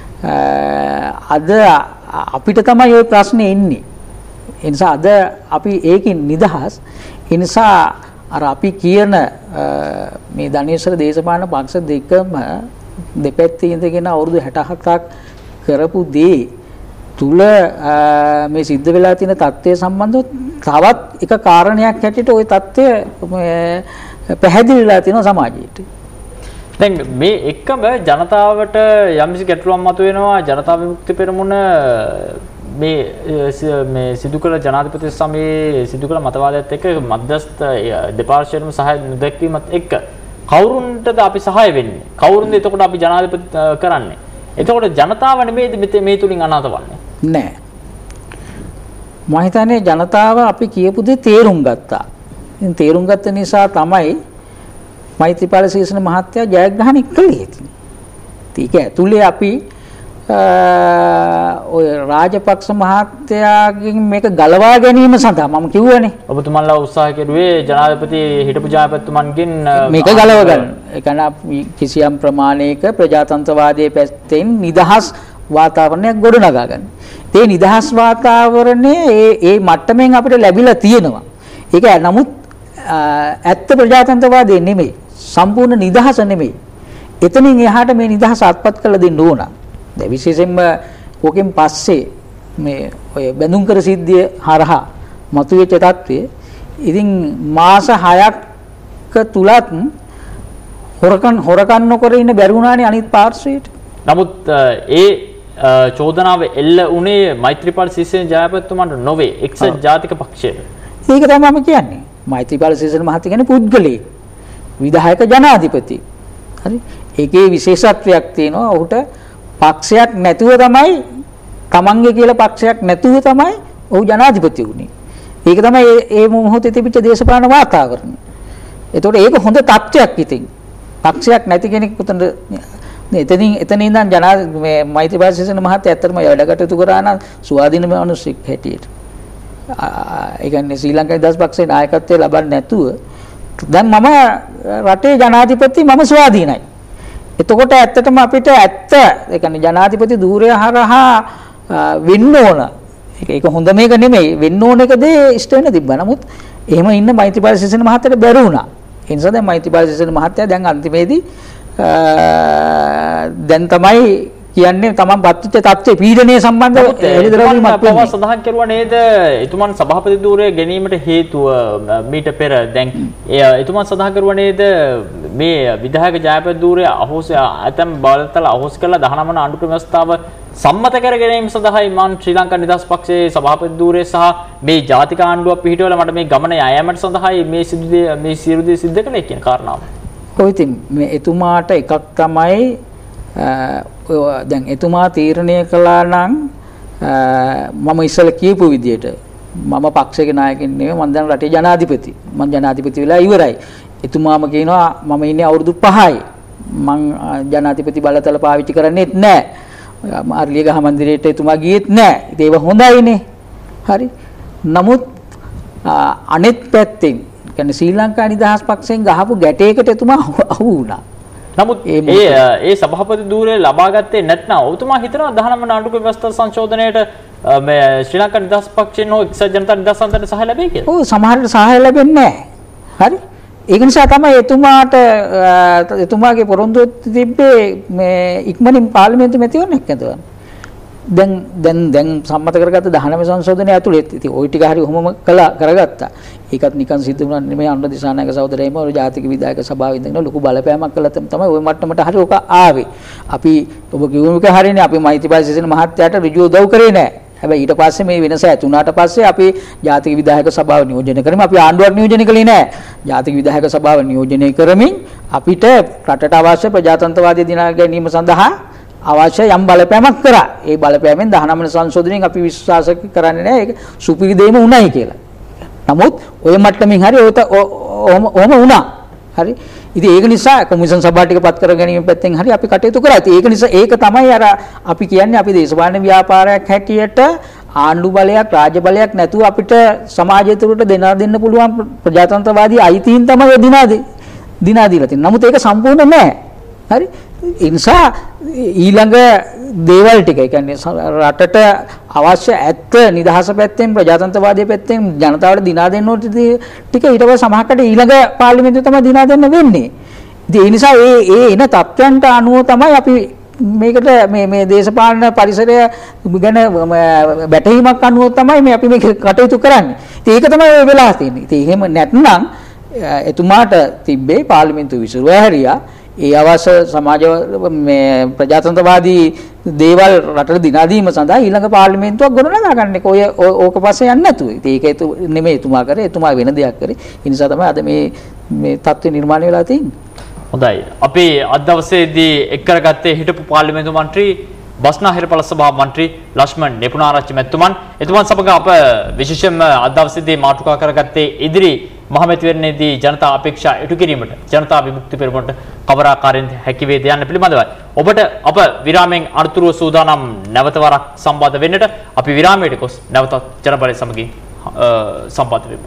අද අපිට තමයි ওই ප්‍රශ්නේ එන්නේ. ඒ නිසා අද අපි ඒකෙන් නිදහස්. ඒ නිසා අර අපි කියන මේ ධනේශ්වර දේශපාලන පක්ෂ දෙකම දෙපැත්තේ ඉඳගෙන අවුරුදු හැට හතක් කරපු දේ තුල මේ සිද්ධ වෙලා තියෙන தත්ත්වය සම්බන්ධව තවත් එක කාරණයක් හැටියට ওই தත්ත්වය පැහැදිලිලා තියෙනවා සමාජයට. දැන් මේ එකම ජනතාවට යම්කිසි ගැටලුවක් මතුවෙනවා. ජනතා විමුක්ති පෙරමුණ මේ මේ සිදු කළ ජනාධිපති සමයේ සිදු කළ මතවාදයත් එක්ක මධ්‍යස්ථ දෙපාර්ශ්වයෙන්ම සහාය නොදැක්වීමත් එක්ක කවුරුන්ටද අපි සහාය වෙන්නේ? කවුරුන්ද එතකොට අපි ජනාධිපති කරන්නේ? එතකොට ජනතාව නෙමෙයිද මේ තුලින් අනාථ වන්නේ? නෑ. මම හිතන්නේ ජනතාව අපි කියපු දේ තේරුම් ගත්තා. ඉතින් තේරුම් ගත්ත නිසා තමයි මෛත්‍රීපාල සිරිසේන මහත්තයා ජයග්‍රහණය කළේ. ඒක ඇතුලේ අපි ඔය රාජපක්ෂ මහත්තයාගෙන් මේක ගලවා ගැනීම සඳහා මම කිව්වනේ. ඔබතුමන්ලා උත්සාහ කෙරුවේ ජනාධිපති හිටපු ජනාධිපතිතුමන්ගෙන් මේක ගලව ගන්න. ඒ කියන්නේ කිසියම් ප්‍රමාණයක ප්‍රජාතන්ත්‍රවාදයේ පැත්තෙන් නිදහස් වාතාවරණයක් ගොඩනගා ගන්න. ඒ නිදහස් වාතාවරණය ඒ ඒ මට්ටමින් අපිට ලැබිලා තියෙනවා. ඒක නමුත් ඇත්ත ප්‍රජාතන්ත්‍රවාදයේ නෙමෙයි. සම්පූර්ණ නිදහස නෙමෙයි. එතනින් එහාට මේ නිදහස අත්පත් කළ දෙන්න ඕන. දැන් විශේෂයෙන්ම ඕකෙන් පස්සේ මේ ඔය බැඳුම් කර සිද්ධිය හරහා මතුවෙච්ච තත්ත්වයේ ඉතින් මාස හයක් තුලත් හොරකන් හොරකන් නොකර ඉන්න බැරි වුණානේ අනිත් පාර්ශ්වයට. නමුත් ඒ චෝදනාව එල්ල උනේ මෛත්‍රීපාල සිරිසේන ජනාධිපතිතුමන්ට නොවේ එක්සත් ජාතික පක්ෂයට. ඒක තමයි මම කියන්නේ. මෛත්‍රීපාල සිරිසේන මහත්තයා කියන්නේ පුද්ගලයෙක්. විධායක ජනාධිපති. හරි. ඒකේ විශේෂත්වයක් තියෙනවා. ඔහුට පක්ෂයක් නැතුව තමයි තමන්ගේ කියලා පක්ෂයක් නැතුව තමයි ඔහු ජනාධිපති වුණේ. ඒක තමයි මේ මොහොතේ තිබිච්ච දේශපාලන වාතාවරණය. ඒතකොට ඒක හොඳ තත්ත්වයක් ඉතින්. පක්ෂයක් නැති කෙනෙක් උතන එතනින් එතන ඉඳන් ජනා මේ මෛත්‍රීපාල සිරිසේන මහත්තයා ඇත්තටම වැඩකටයුතු කරා නම් ස්වාධීන මිනිස්සෙක් හැටියට. ඒ කියන්නේ ශ්‍රී ලංකා නිදහස් පක්ෂයේ නායකත්වය ලබන්නේ නැතුව දැන් මම රටේ ජනාධිපති මම ස්වාධීනයි. එතකොට ඇත්තටම අපිට ඇත්ත ඒ කියන්නේ ජනාධිපති ධූරය හරහා වෙන්න ඕන. ඒක ඒක හොඳ මේක නෙමෙයි. වෙන්න ඕන එක දේ ඉෂ්ට වෙන්න තිබ්බා. නමුත් එහෙම ඉන්න මෛත්‍රීපාල සිරිසේන මහත්තයාට බැරි වුණා. ඒ නිසා දැන් මෛත්‍රීපාල සිරිසේන මහත්තයා දැන් අන්තිමේදී දැන් තමයි කියන්නේ තමන් පත්විච්ච තත්ත්වයේ පීඩනය සම්බන්ධව එළිදරවීමක් පවා සඳහන් කරුවා නේද? එතුමන් සභාපති ධූරය ගැනීමට හේතුව මීට පෙර දැන් එතුමන් සඳහන් කරුවා නේද මේ විධායක ජනාධිපති ධූරය අහෝසි ඇතම් බලතල අහෝසි කළා දහනව වන ආණ්ඩුක්‍රම ව්‍යවස්ථාව සම්මත කර ගැනීම සඳහායි මම ශ්‍රී ලංකා නිදහස් පක්ෂයේ සභාපති ධූරය සහ මේ ජාතික ආණ්ඩුවක් පිහිටවල මට මේ ගමන යාමට සඳහායි මේ සිද්ධිය මේ සියලු දේ සිද්ධ කළේ කියන කාරණාව. ඔය ඉතින් මේ එතුමාට එකක් තමයි දැන් එතුමා තීරණය කළා නම් මම ඉස්සෙල්ලා කියපු විදිහට මම පක්ෂයේ නායකයෙක් නෙමෙයි මම දැන් රටේ ජනාධිපති මම ජනාධිපති වෙලා ඉවරයි. එතුමාම කියනවා මම ඉන්නේ අවුරුදු පහයි මම ජනාධිපති බලතල පාවිච්චි කරන්නේත් නැහැ. අර්ලියගහ මන්දිරයට එතුමා ගියෙත් නැහැ. ඉතින් ඒක හොඳයිනේ. හරි. නමුත් අනෙත් පැත්තෙන් කියන්නේ ශ්‍රී ලංකා නිදහස් පක්ෂයෙන් ගහපු ගැටයකට එතුමා අහු වුණා. නමුත් ඒ ඒ සභාපති ධූරය ලබා ගත්තේ නැත්නම් ඔබතුමා හිතනවා දහනව වන ආණ්ඩුක්‍රම ව්‍යවස්ථා සංශෝධනයට මේ ශ්‍රී ලංකා නිදහස් පක්ෂයෙන් හෝ එක්සත් ජනතා නිදහස් අන්තරට සහාය ලැබෙයි කියලා? ඔව් සමහරට සහාය ලැබෙන්නේ නැහැ. හරි. ඒක නිසා තමයි එතුමාට එතුමාගේ පොරොන්දුව තිබ්බේ මේ ඉක්මනින් පාර්ලිමේන්තු මැතිවරණයක් ඇදවන්න. දැන් දැන් දැන් සම්මත කරගත්ත දහනව සංශෝධනය ඇතුළේ ඉතින් ওই ටික හරි ඔහොම කළා කරගත්තා. ඒකත් නිකන් සිද්ධ වුණා නෙමෙයි. අනුර දිසානායක සහෝදරයම ඔය ජාතික විධායක සභාවේ ඉඳගෙන ලොකු බලපෑමක් කළා තමයි ওই මට්ටමට හරි ඔක ආවේ. අපි ඔබ කිව්වම එක හරිනේ. අපි මෛත්‍රීපාල සිරිසේන මහත්තයාට ඍජුව උදව් කරේ නැහැ. හැබැයි ඊට පස්සේ මේ වෙනස ඇති වුණාට පස්සේ අපි ජාතික විධායක සභාව නියෝජනය කරමින් අපි ආණ්ඩුවක් නියෝජනය කළේ නැහැ. ජාතික විධායක සභාව නියෝජනය කරමින් අපිට රටට අවශ්‍ය ප්‍රජාතන්ත්‍රවාදී දිනා ගැනීම සඳහා අවශ්‍ය යම් බලපෑමක් කරා. ඒ බලපෑමෙන් දහනව වන සංශෝධනයෙන් අපි විශ්වාස කරන්නේ නැහැ ඒක සුපිරි දෙයක්ම උණයි කියලා. නමුත් ඔය මට්ටමින් හරි ඔහොම ඔහොම වුණා. හරි. ඉතින් ඒක නිසා කොමිෂන් සභාව ටික පත් කර ගැනීම පැත්තෙන් හරි අපි කටයුතු කරා. ඉතින් ඒක නිසා ඒක තමයි අර අපි කියන්නේ අපි දේශපාලන ව්‍යාපාරයක් හැටියට ආණ්ඩු බලයක් රාජ්‍ය බලයක් නැතුව අපිට සමාජය තුළට දෙනා දෙන්න පුළුවන් ප්‍රජාතන්ත්‍රවාදී අයිතීන් තමයි දිනා දිනා දීලා තියෙන්නේ. නමුත් ඒක සම්පූර්ණ නැහැ. හරි. ඒ නිසා ඊළඟ දේවල් ටික ඒ කියන්නේ රටට අවශ්‍ය ඇත්ත නිදහස පැත්තෙන් ප්‍රජාතන්ත්‍රවාදයේ පැත්තෙන් ජනතාවට දිනා දෙන්න ඕන ටික ඊට පස්සේ සමහරකට ඊළඟ පාර්ලිමේන්තුවේ තමයි දිනා දෙන්න වෙන්නේ. ඉතින් ඒ නිසා ඒ ඒ එන තත්ත්වයන්ට අනුව තමයි අපි මේකට මේ මේ දේශපාලන පරිසරය ගැන බැටහීමක් අනුව තමයි මේ අපි මේක කටයුතු කරන්නේ. ඉතින් ඒක තමයි ඔය වෙලා තියෙන්නේ. ඉතින් එහෙම නැත්නම් එතුමාට තිබ්බේ පාර්ලිමේන්තුව විසිරුව හැරියා ඒ අවශ්‍ය සමාජ මේ ප්‍රජාතන්ත්‍රවාදී දේවල් රටට දිනා දීම සඳහා ඊළඟ පාර්ලිමේන්තුවක් ගොඩනගා ගන්න එක. ඔය ඕක පස්සේ යන්නේ නැතුව. ඉතින් ඒක ඒතු නෙමෙයි එතුමා කරේ. එතුමා වෙන දෙයක් කරේ. ඒ නිසා තමයි අද මේ මේ තත්ත්වය නිර්මාණය වෙලා තියෙන්නේ. හොඳයි. අපි අද දවසේදී එක් කරගත්තේ හිටපු පාර්ලිමේන්තු මන්ත්‍රී බස්නාහිර පළාත් සභා මන්ත්‍රී ලක්ෂ්මන් නිපුණාරච්චි මැතිතුමන් එතුමන් සමග අප විශේෂයෙන්ම අද දවසේදී මාතෘකා කරගත්තේ ඉදිරි මහමැතිවරණයේදී ජනතා අපේක්ෂා ඉටු කිරීමට ජනතා විමුක්ති පෙරමුණට කවර ආකාරයෙන් හැකි වේද යන්න පිළිබඳවයි. ඔබට අප විරාමයෙන් අනුතුරුව සූදානම් නැවත වරක් සම්බන්ධ වෙන්නට අපි විරාමයට ගොස් නැවතත් ජනබලය සමගින් සම්බන්ධ වෙමු.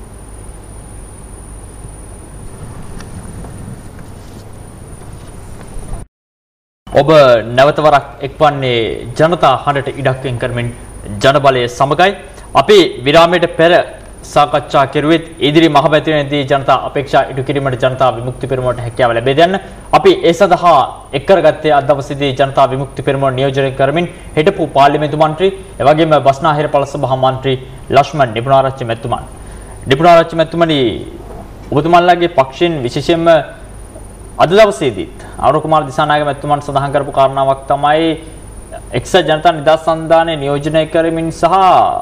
ඔබ නැවත වරක් එක්වන්නේ ජනතා හඬට ඉඩක් වෙන් කරමින් ජනබලය සමගයි. අපි විරාමයට පෙර සාකච්ඡා කෙරුවෙත් ඉදිරි මහමැතිවරණයේදී ජනතා අපේක්ෂා ඉටු කිරීමට ජනතා විමුක්ති පෙරමුණට හැකියාව ලැබේ යන්න අපි ඒ සඳහා එක් කරගත්තේ අද දවසේදී ජනතා විමුක්ති පෙරමුණ නියෝජනය කරමින් හිටපු පාර්ලිමේන්තු මන්ත්‍රී එවැගේම බස්නාහිර පළාත් සභා මන්ත්‍රී ලක්ෂ්මන් නිපුණාරච්චි මැතිතුමන්. නිපුණාරච්චි මැතිතුමනි ඔබතුමන්ලාගේ පක්ෂයෙන් විශේෂයෙන්ම අද දවසේදීත් අරුණ කුමාර දිසානායක මැතිතුමන් සඳහන් කරපු කාරණාවක් තමයි එක්සත් ජනතා නිදහස් සන්ධානය නියෝජනය කරමින් සහ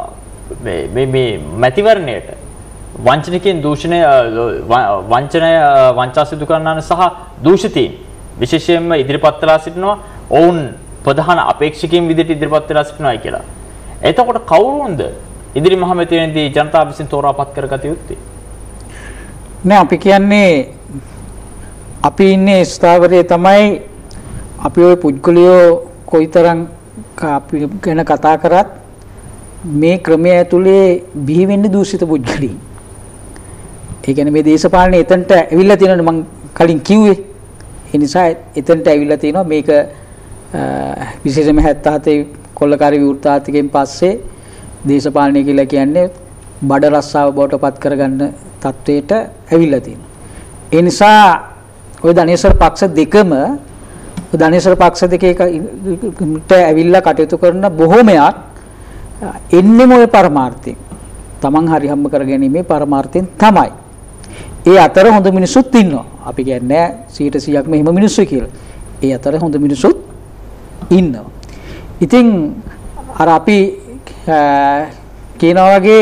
මේ මේ මැතිවරණයට වංචනිකයන් දූෂණය වංචනය වංචා සිදු කරනන සහ දූෂිතයින් විශේෂයෙන්ම ඉදිරිපත් වෙලා සිටිනවා. ඔවුන් ප්‍රධාන අපේක්ෂකයින් විදිහට ඉදිරිපත් වෙලා සිටිනවායි කියලා. එතකොට කවුරුන්ද ඉදිරි මහමැතිවරණයේදී ජනතාව විසින් තෝරාපත් කරගත යුත්තේ? නෑ අපි කියන්නේ අපි ඉන්නේ ස්ථාවරයේ තමයි අපි ওই පුද්ගලයෝ කොයිතරම් අපි ගැන කතා කරත් මේ ක්‍රමය ඇතුලේ බිහි වෙන්නේ දූෂිත පුද්ගලයන්. ඒ කියන්නේ මේ දේශපාලනය එතනට ඇවිල්ලා තියෙනවනේ මම කලින් කිව්වේ. ඒ නිසා එතනට ඇවිල්ලා තියෙනවා මේක විශේෂයෙන්ම හැත්තෑ හතේ කොල්ලකාරී විවෘතාර්ථිකයෙන් පස්සේ දේශපාලනය කියලා කියන්නේ බඩ රස්සාව බවට පත් කරගන්න තත්වයට ඇවිල්ලා තියෙනවා. ඒ නිසා ඔය ධනේශ්වර පක්ෂ දෙකම ධනේශ්වර පක්ෂ දෙකේට ඇවිල්ලා කටයුතු කරන බොහෝමයක් එන්නේම ඔය පරමාර්ථයෙන්. Taman හරි හම්බ කරගැනීමේ පරමාර්ථයෙන් තමයි. ඒ අතර හොඳ මිනිස්සුත් ඉන්නවා. අපි කියන්නේ සීයට සීයක්ම එහෙම මිනිස්සු කියලා. ඒ අතර හොඳ මිනිස්සුත් ඉන්නවා. ඉතින් අර අපි කියනවා වගේ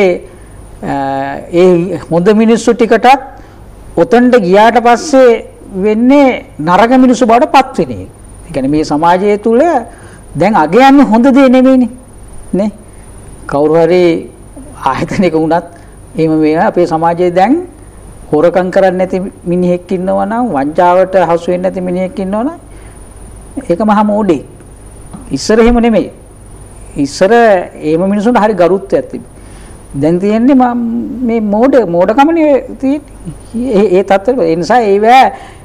ඒ හොඳ මිනිස්සු ටිකටත් ඔතනට ගියාට පස්සේ වෙන්නේ නරක මිනිස්සු බවට පත් වෙන එක. ඒ කියන්නේ මේ සමාජය තුල දැන් අගයන්නේ හොඳ දේ නෙමෙයිනේ. නේ? කවුරු හරි ආයතනයක වුණත් එහෙම වෙන අපේ සමාජයේ දැන් හොරකම් කරන්නේ නැති මිනිහෙක් ඉන්නවා නම් වංචාවට හසු වෙන්නේ නැති මිනිහෙක් ඉන්නවා නම් ඒක මහා මෝඩෙක්. ඉස්සර එහෙම නෙමෙයි. ඉස්සර එහෙම මිනිසුන්ට හරි ගරුත්වයක් තිබ්බා. දැන් තියෙන්නේ මේ මෝඩ මෝඩකමනේ තියෙන්නේ. ඒ ඒ තත්ත්වෙ ඒ නිසා ඒවැ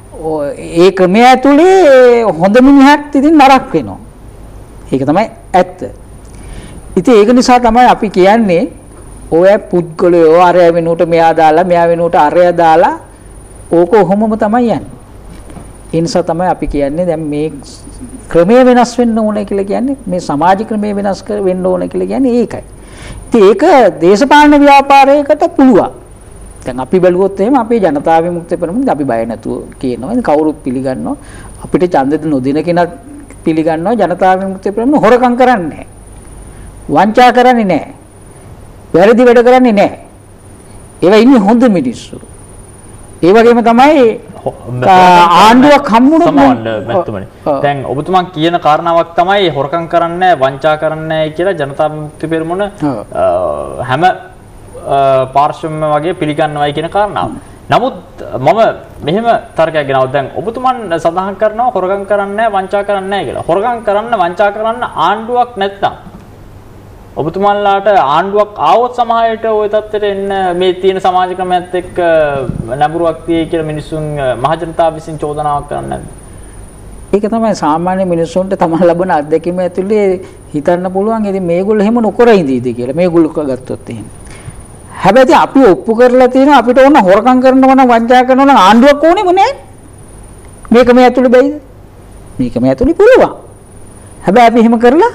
ඒ ක්‍රමය ඇතුලේ හොඳ මිනිහක් ඉතින් නරක වෙනවා. ඒක තමයි ඇත්ත. ඉතින් ඒක නිසා තමයි අපි කියන්නේ ඔය පුද්ගලයෝ අරය වෙනුවට මෙයා දාලා මෙයා වෙනුවට අරය දාලා ඕක ඔහොමම තමයි යන්නේ. ඒ නිසා තමයි අපි කියන්නේ දැන් මේ ක්‍රමය වෙනස් වෙන්න ඕනේ කියලා කියන්නේ මේ සමාජ ක්‍රමය වෙනස් කර වෙන්න ඕනේ කියලා කියන්නේ ඒකයි. ඉතින් ඒක දේශපාලන ව්‍යාපාරයකට පුළුවන්. දැන් අපි බැලුවොත් එහෙම අපේ ජනතා විමුක්ති පෙරමුණ අපි බය නැතුව කියනවා. කවුරුත් පිළිගන්නවා. අපිට ඡන්දෙ නොදින කෙනා පිළිගන්නවා ජනතා විමුක්ති පෙරමුණ හොරකම් කරන්නේ නැහැ. වංචා කරන්නේ නැහැ. වැරදි වැඩ කරන්නේ නැහැ. ඒවා ඉන්නේ හොඳ මිනිස්සු. ඒ වගේම තමයි ආණ්ඩුවක් හම්බුනොත් සමාන දැන් ඔබතුමා කියන කාරණාවක් තමයි හොරකම් කරන්නේ වංචා කරන්නේ කියලා ජනතා විමුක්ති පෙරමුණ හැම පාර්ශ්වම වගේ පිළිගන්නවයි කියන කාරණාව. නමුත් මම මෙහෙම තර්කයක් ගෙනවොත් දැන් ඔබතුමන් සඳහන් කරනවා හොරකම් කරන්නේ වංචා කරන්නේ කියලා. හොරකම් කරන්න වංචා කරන්න ආණ්ඩුවක් නැත්තම් ඔබතුමන්ලාට ආණ්ඩුවක් ආවොත් සමාජයට ওই තත්ත්වයට එන්න මේ තියෙන සමාජ ක්‍රමයත් එක්ක නැඹුරුවක් තියෙයි කියලා මිනිසුන් මහ ජනතාව විසින් චෝදනාවක් කරන්නේ නැද්ද? ඒක තමයි සාමාන්‍ය මිනිස්සුන්ට තමන් ලබන අත්දැකීම ඇතුලේ හිතන්න පුළුවන්. ඉතින් මේගොල්ලෝ එහෙම නොකර ඉඳීද කියලා. මේගොල්ලෝ ගත්තොත් එහෙම. හැබැයි අපි ඔප්පු කරලා තියෙනවා අපිට ඕන හොරකම් කරනවා නම් වංචා කරනවා නම් ආණ්ඩුවක් ඕනෙම නැහැ. මේක මේ ඇතුලේ බැයිද? මේක මේ ඇතුලේ පුළුවන්. හැබැයි අපි එහෙම කරලා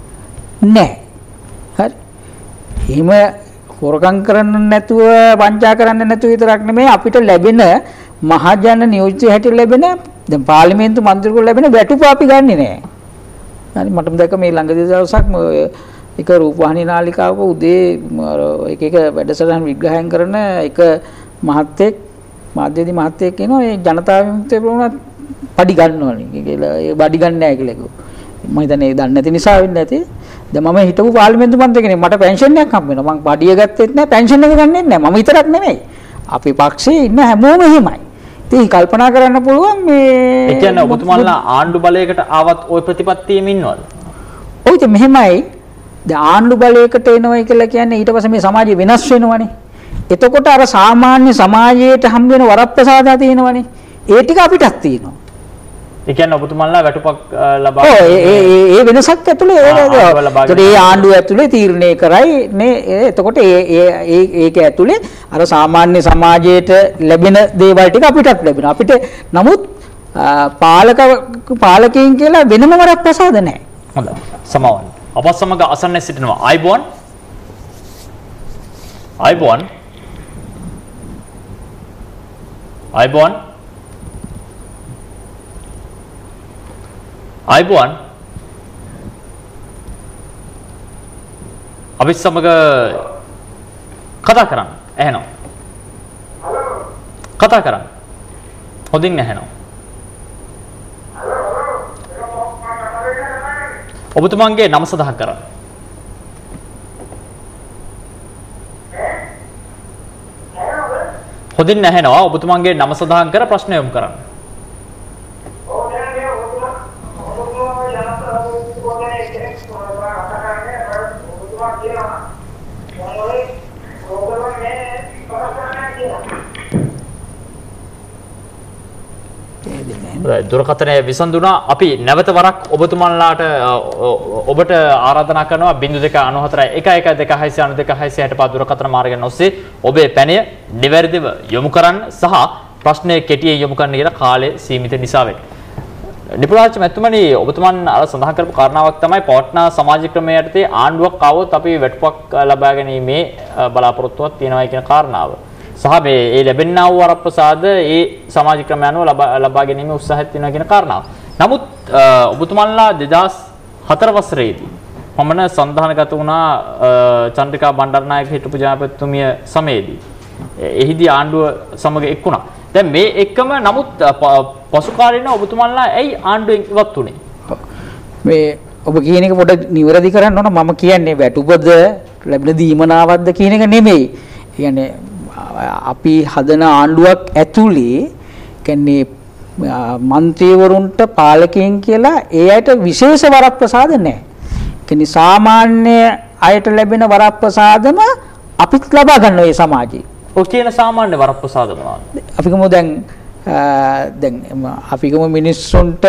නැහැ. හරි. එහෙම හොරකම් කරන්න නැතුව වංචා කරන්න නැතුව විතරක් නෙමෙයි අපිට ලැබෙන මහජන නියෝජිත හැටියට ලැබෙන දැන් පාර්ලිමේන්තු මන්ත්‍රීවරු ලැබෙන වැටුප අපි ගන්නෙ නෑ. හරි මටම දැක්ක මේ ළඟදී දවසක් එක රූපවාහිනී නාලිකාවක උදේ එක එක වැඩසටහන් විග්‍රහයන් කරන එක මහත්තයෙක් මාධ්‍යදී මහත්තයෙක් කියනවා මේ ජනතා විමුක්ති පෙරමුණ පඩි ගන්නවනේ කියලා. ඒ පඩි ගන්න නෑ කියලා කිව්වා. මම හිතන්නේ දන්නේ නැති නිසා වෙන්නේ නැති. දැන් මම හිටපු පාර්ලිමේන්තු මන්ත්‍රී කෙනෙක් මට පෙන්ෂන් එකක් හම්බ වෙනවා. මම පඩිය ගත්තෙත් නැහැ පෙන්ෂන් එක ගන්නෙත් නැහැ. මම විතරක් නෙමෙයි. අපේ පක්ෂයේ ඉන්න හැමෝම එහෙමයි. ඉතින් කල්පනා කරන්න පුළුවන් මේ ඒ කියන්නේ ඔබතුමාලා ආණ්ඩු බලයකට ආවත් ওই ප්‍රතිපත්තියෙම ඉන්නවද? ඔය ඉතින් මෙහෙමයි. දැන් ආණ්ඩු බලයකට එනවයි කියලා කියන්නේ ඊට පස්සේ මේ සමාජය වෙනස් වෙනවනේ. එතකොට අර සාමාන්‍ය සමාජයට හම් වෙන වරප්‍රසාදා තියෙනවනේ. ඒ ටික අපිටත් තියෙනවා. ඒ කියන්නේ ඔබතුමාලා වැටුපක් ලබා ඔව් ඒ ඒ ඒ වෙනසක් ඇතුලේ ඒ ඒ ආණ්ඩුව ඇතුලේ තීරණය කරයි මේ එතකොට ඒ ඒ ඒක ඇතුලේ අර සාමාන්‍ය සමාජයට ලැබෙන දේවල් ටික අපිටත් ලැබෙනවා. අපිට නමුත් පාලක පාලකයන් කියලා වෙනම වරප්‍රසාද නැහැ. හොඳයි. සමාවන්න. අප සමග අසන්නේ සිටිනවා අයිබෝන් අයිබෝන් අයිබෝන් අයිබෝන් අපි සමග කතා කරන්න ඇහෙනවා කතා කරන්න හොඳින් ඇහෙනවා ඔබතුමාගේ නම සඳහන් කරන්න. හොඳින් ඇහෙනවා ඔබතුමාගේ නම සඳහන් කර ප්‍රශ්න යොමු කරන්න. දුරකථනය විසඳුණා. අපි නැවත වරක් ඔබතුමන්ලාට ඔබට ආරාධනා කරනවා බිංදුව දෙක අනූ හතර එක එක දෙක හයසිය අනූ දෙක හයසිය හැට පහ දුරකථන මාර්ගයෙන් ඔස්සේ ඔබේ පැනය නිවැරදිව යොමු කරන්න සහ ප්‍රශ්නය කෙටියෙන් යොමු කරන්න කියලා කාලය සීමිත නිසා වෙයි. නිපුණාචාර්ය මැතිතුමනි ඔබතුමන් අර සඳහන් කරපු කාරණාවක් තමයි පවත්නා සමාජ ක්‍රමයේ යටතේ ආණ්ඩුවක් ආවොත් අපි වැටුපක් ලබා ගැනීමේ බලාපොරොත්තුවක් තියෙනවා කියන කාරණාව. සහ මේ ඒ ලැබෙනා වූ වරප්‍රසාද ඒ සමාජ ක්‍රමය අනුව ලබා ගැනීම උත්සාහයක් තියෙනවා කියන කාරණාව. නමුත් ඔබතුමන්ලා දෙදහස් හතර වසරේදී පමණ සංධානගත වුණා චන්ද්‍රිකා බණ්ඩාරනායක හිටපු ජනාධිපතිතුමිය සමයේදී. එහිදී ආණ්ඩුව සමග එක් වුණා. දැන් මේ එක්කම නමුත් පසු කාලීන ඔබතුමන්ලා ඇයි ආණ්ඩුවෙන් ඉවත් වුනේ? මේ ඔබ කියන එක පොඩ්ඩක් නිවැරදි කරන්න ඕන. මම කියන්නේ වැටුපද ලැබෙන දීමනාවක්ද කියන එක නෙමෙයි. කියන්නේ අපි හදන ආණ්ඩුවක් ඇතුලේ කියන්නේ മന്ത്രിවරුන්ට පාලකයන් කියලා ඒ අයට විශේෂ වරප්‍රසාද නැහැ. කියන්නේ සාමාන්‍ය අයට ලැබෙන වරප්‍රසාදම අපිත් ලබා ගන්න ඒ සමාජයේ. ඔය කියන සාමාන්‍ය වරප්‍රසාද මොනවාද? අපි කොහොමද දැන් දැන් අපි කොහොම මිනිස්සුන්ට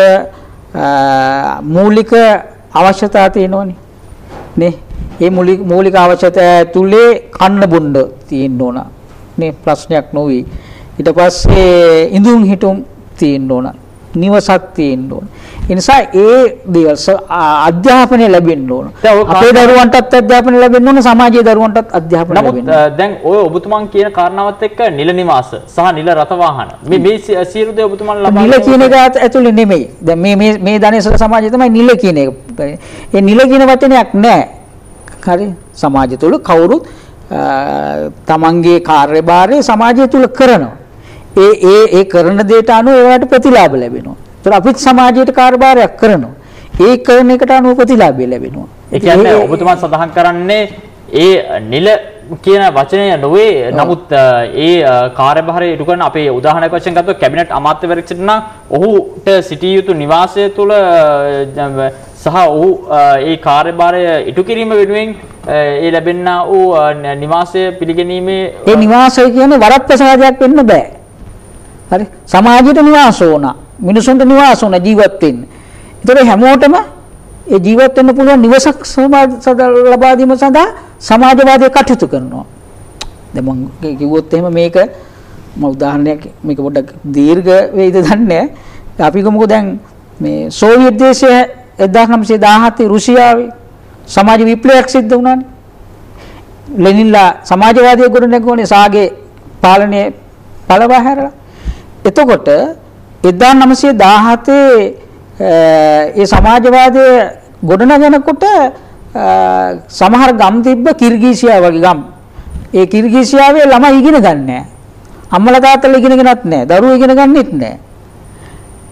මූලික අවශ්‍යතා තියෙනවනේ. නේ? ඒ මූලික මූලික අවශ්‍යතා ඇතුලේ කන්න බොන්න තියෙන්න ඕන. නේ ප්‍රශ්නයක් නොවේ. ඊට පස්සේ ඉඳුන් හිටුම් තියෙන්න ඕන. නිවසක් තියෙන්න ඕන. ඒ නිසා ඒ දේවල් අධ්‍යාපනය ලැබෙන්න ඕන. අපේ දරුවන්ටත් අධ්‍යාපනය ලැබෙන්න ඕන, සමාජයේ දරුවන්ටත් අධ්‍යාපනය ලැබෙන්න ඕන. නමුත් දැන් ඔය ඔබතුමන් කියන කාරණාවත් එක්ක නිල නිවාස සහ නිල රථ වාහන මේ මේ සියලු දේ ඔබතුමන් ලබා නිල කියන එක ඇතුලේ නෙමෙයි. දැන් මේ මේ මේ ධනේශල සමාජය තමයි නිල කියන එක. ඒ නිල කියන වචනයක් නැහැ. හරි සමාජය තුළ කවුරුත් තමන්ගේ කාර්යභාරය සමාජය තුළ කරනවා. ඒ ඒ ඒ කරන දේට අනුව ඒවට ප්‍රතිලාභ ලැබෙනවා. ඒතර අපිත් සමාජයට කාර්යභාරයක් කරනවා. ඒ කරන එකට අනුව ප්‍රතිලාභය ලැබෙනවා. ඒ කියන්නේ ඔබතුමා සඳහන් කරන්නේ ඒ නිල කියන වචනය නොවේ. නමුත් ඒ කාර්යභාරය ඉටු කරන අපේ උදාහරණයක් වශයෙන් ගත්තොත් කැබිනට් අමාත්‍යවරයෙක් සිටිනා ඔහුට සිටිය යුතු නිවාසය තුළ සහ ඔහු ඒ කාර්යභාරය ඉටු කිරීම වෙනුවෙන් ඒ ලැබෙනා වූ නිවාසය පිළිගැනීමේ ඒ නිවාසය කියන්නේ වරප්‍රසාදයක් වෙන්න බෑ. හරි සමාජයට නිවාස ඕන, මිනිසුන්ට නිවාස ඕන ජීවත් වෙන්න. ඒතර හැමෝටම ඒ ජීවත් වෙන්න පුළුවන් නිවසක් ලබා දීම සඳහා සමාජවාදය කටයුතු කරනවා. දැන් මම කිව්වොත් එහෙම මේක මම උදාහරණයක් මේක පොඩ්ඩක් දීර්ඝ වෙයිද දන්නේ නැහැ. අපි කොමුකෝ දැන් මේ සෝවියට් දේශය එක්දහස් නවසිය දහහතේ රුසියාවේ සමාජ විප්ලවයක් සිද්ධ වුණානේ. ලෙනින්ලා සමාජවාදී ගොඩ නැගුණේ සාගේ පාලනයේ පළවා හැරලා. එතකොට එක්දහස් නවසිය දහහතේ ඒ සමාජවාදය ගොඩ නැගෙනකොට සමහර ගම් තිබ්බ කිර්ගීසියා වගේ ගම්. ඒ කිර්ගීසියාවේ ළමයි ඉගෙන ගන්න නැහැ. අම්මලා තාත්තලා ඉගෙනගෙනත් නැහැ. දරුවෝ ඉගෙන ගන්නෙත් නැහැ.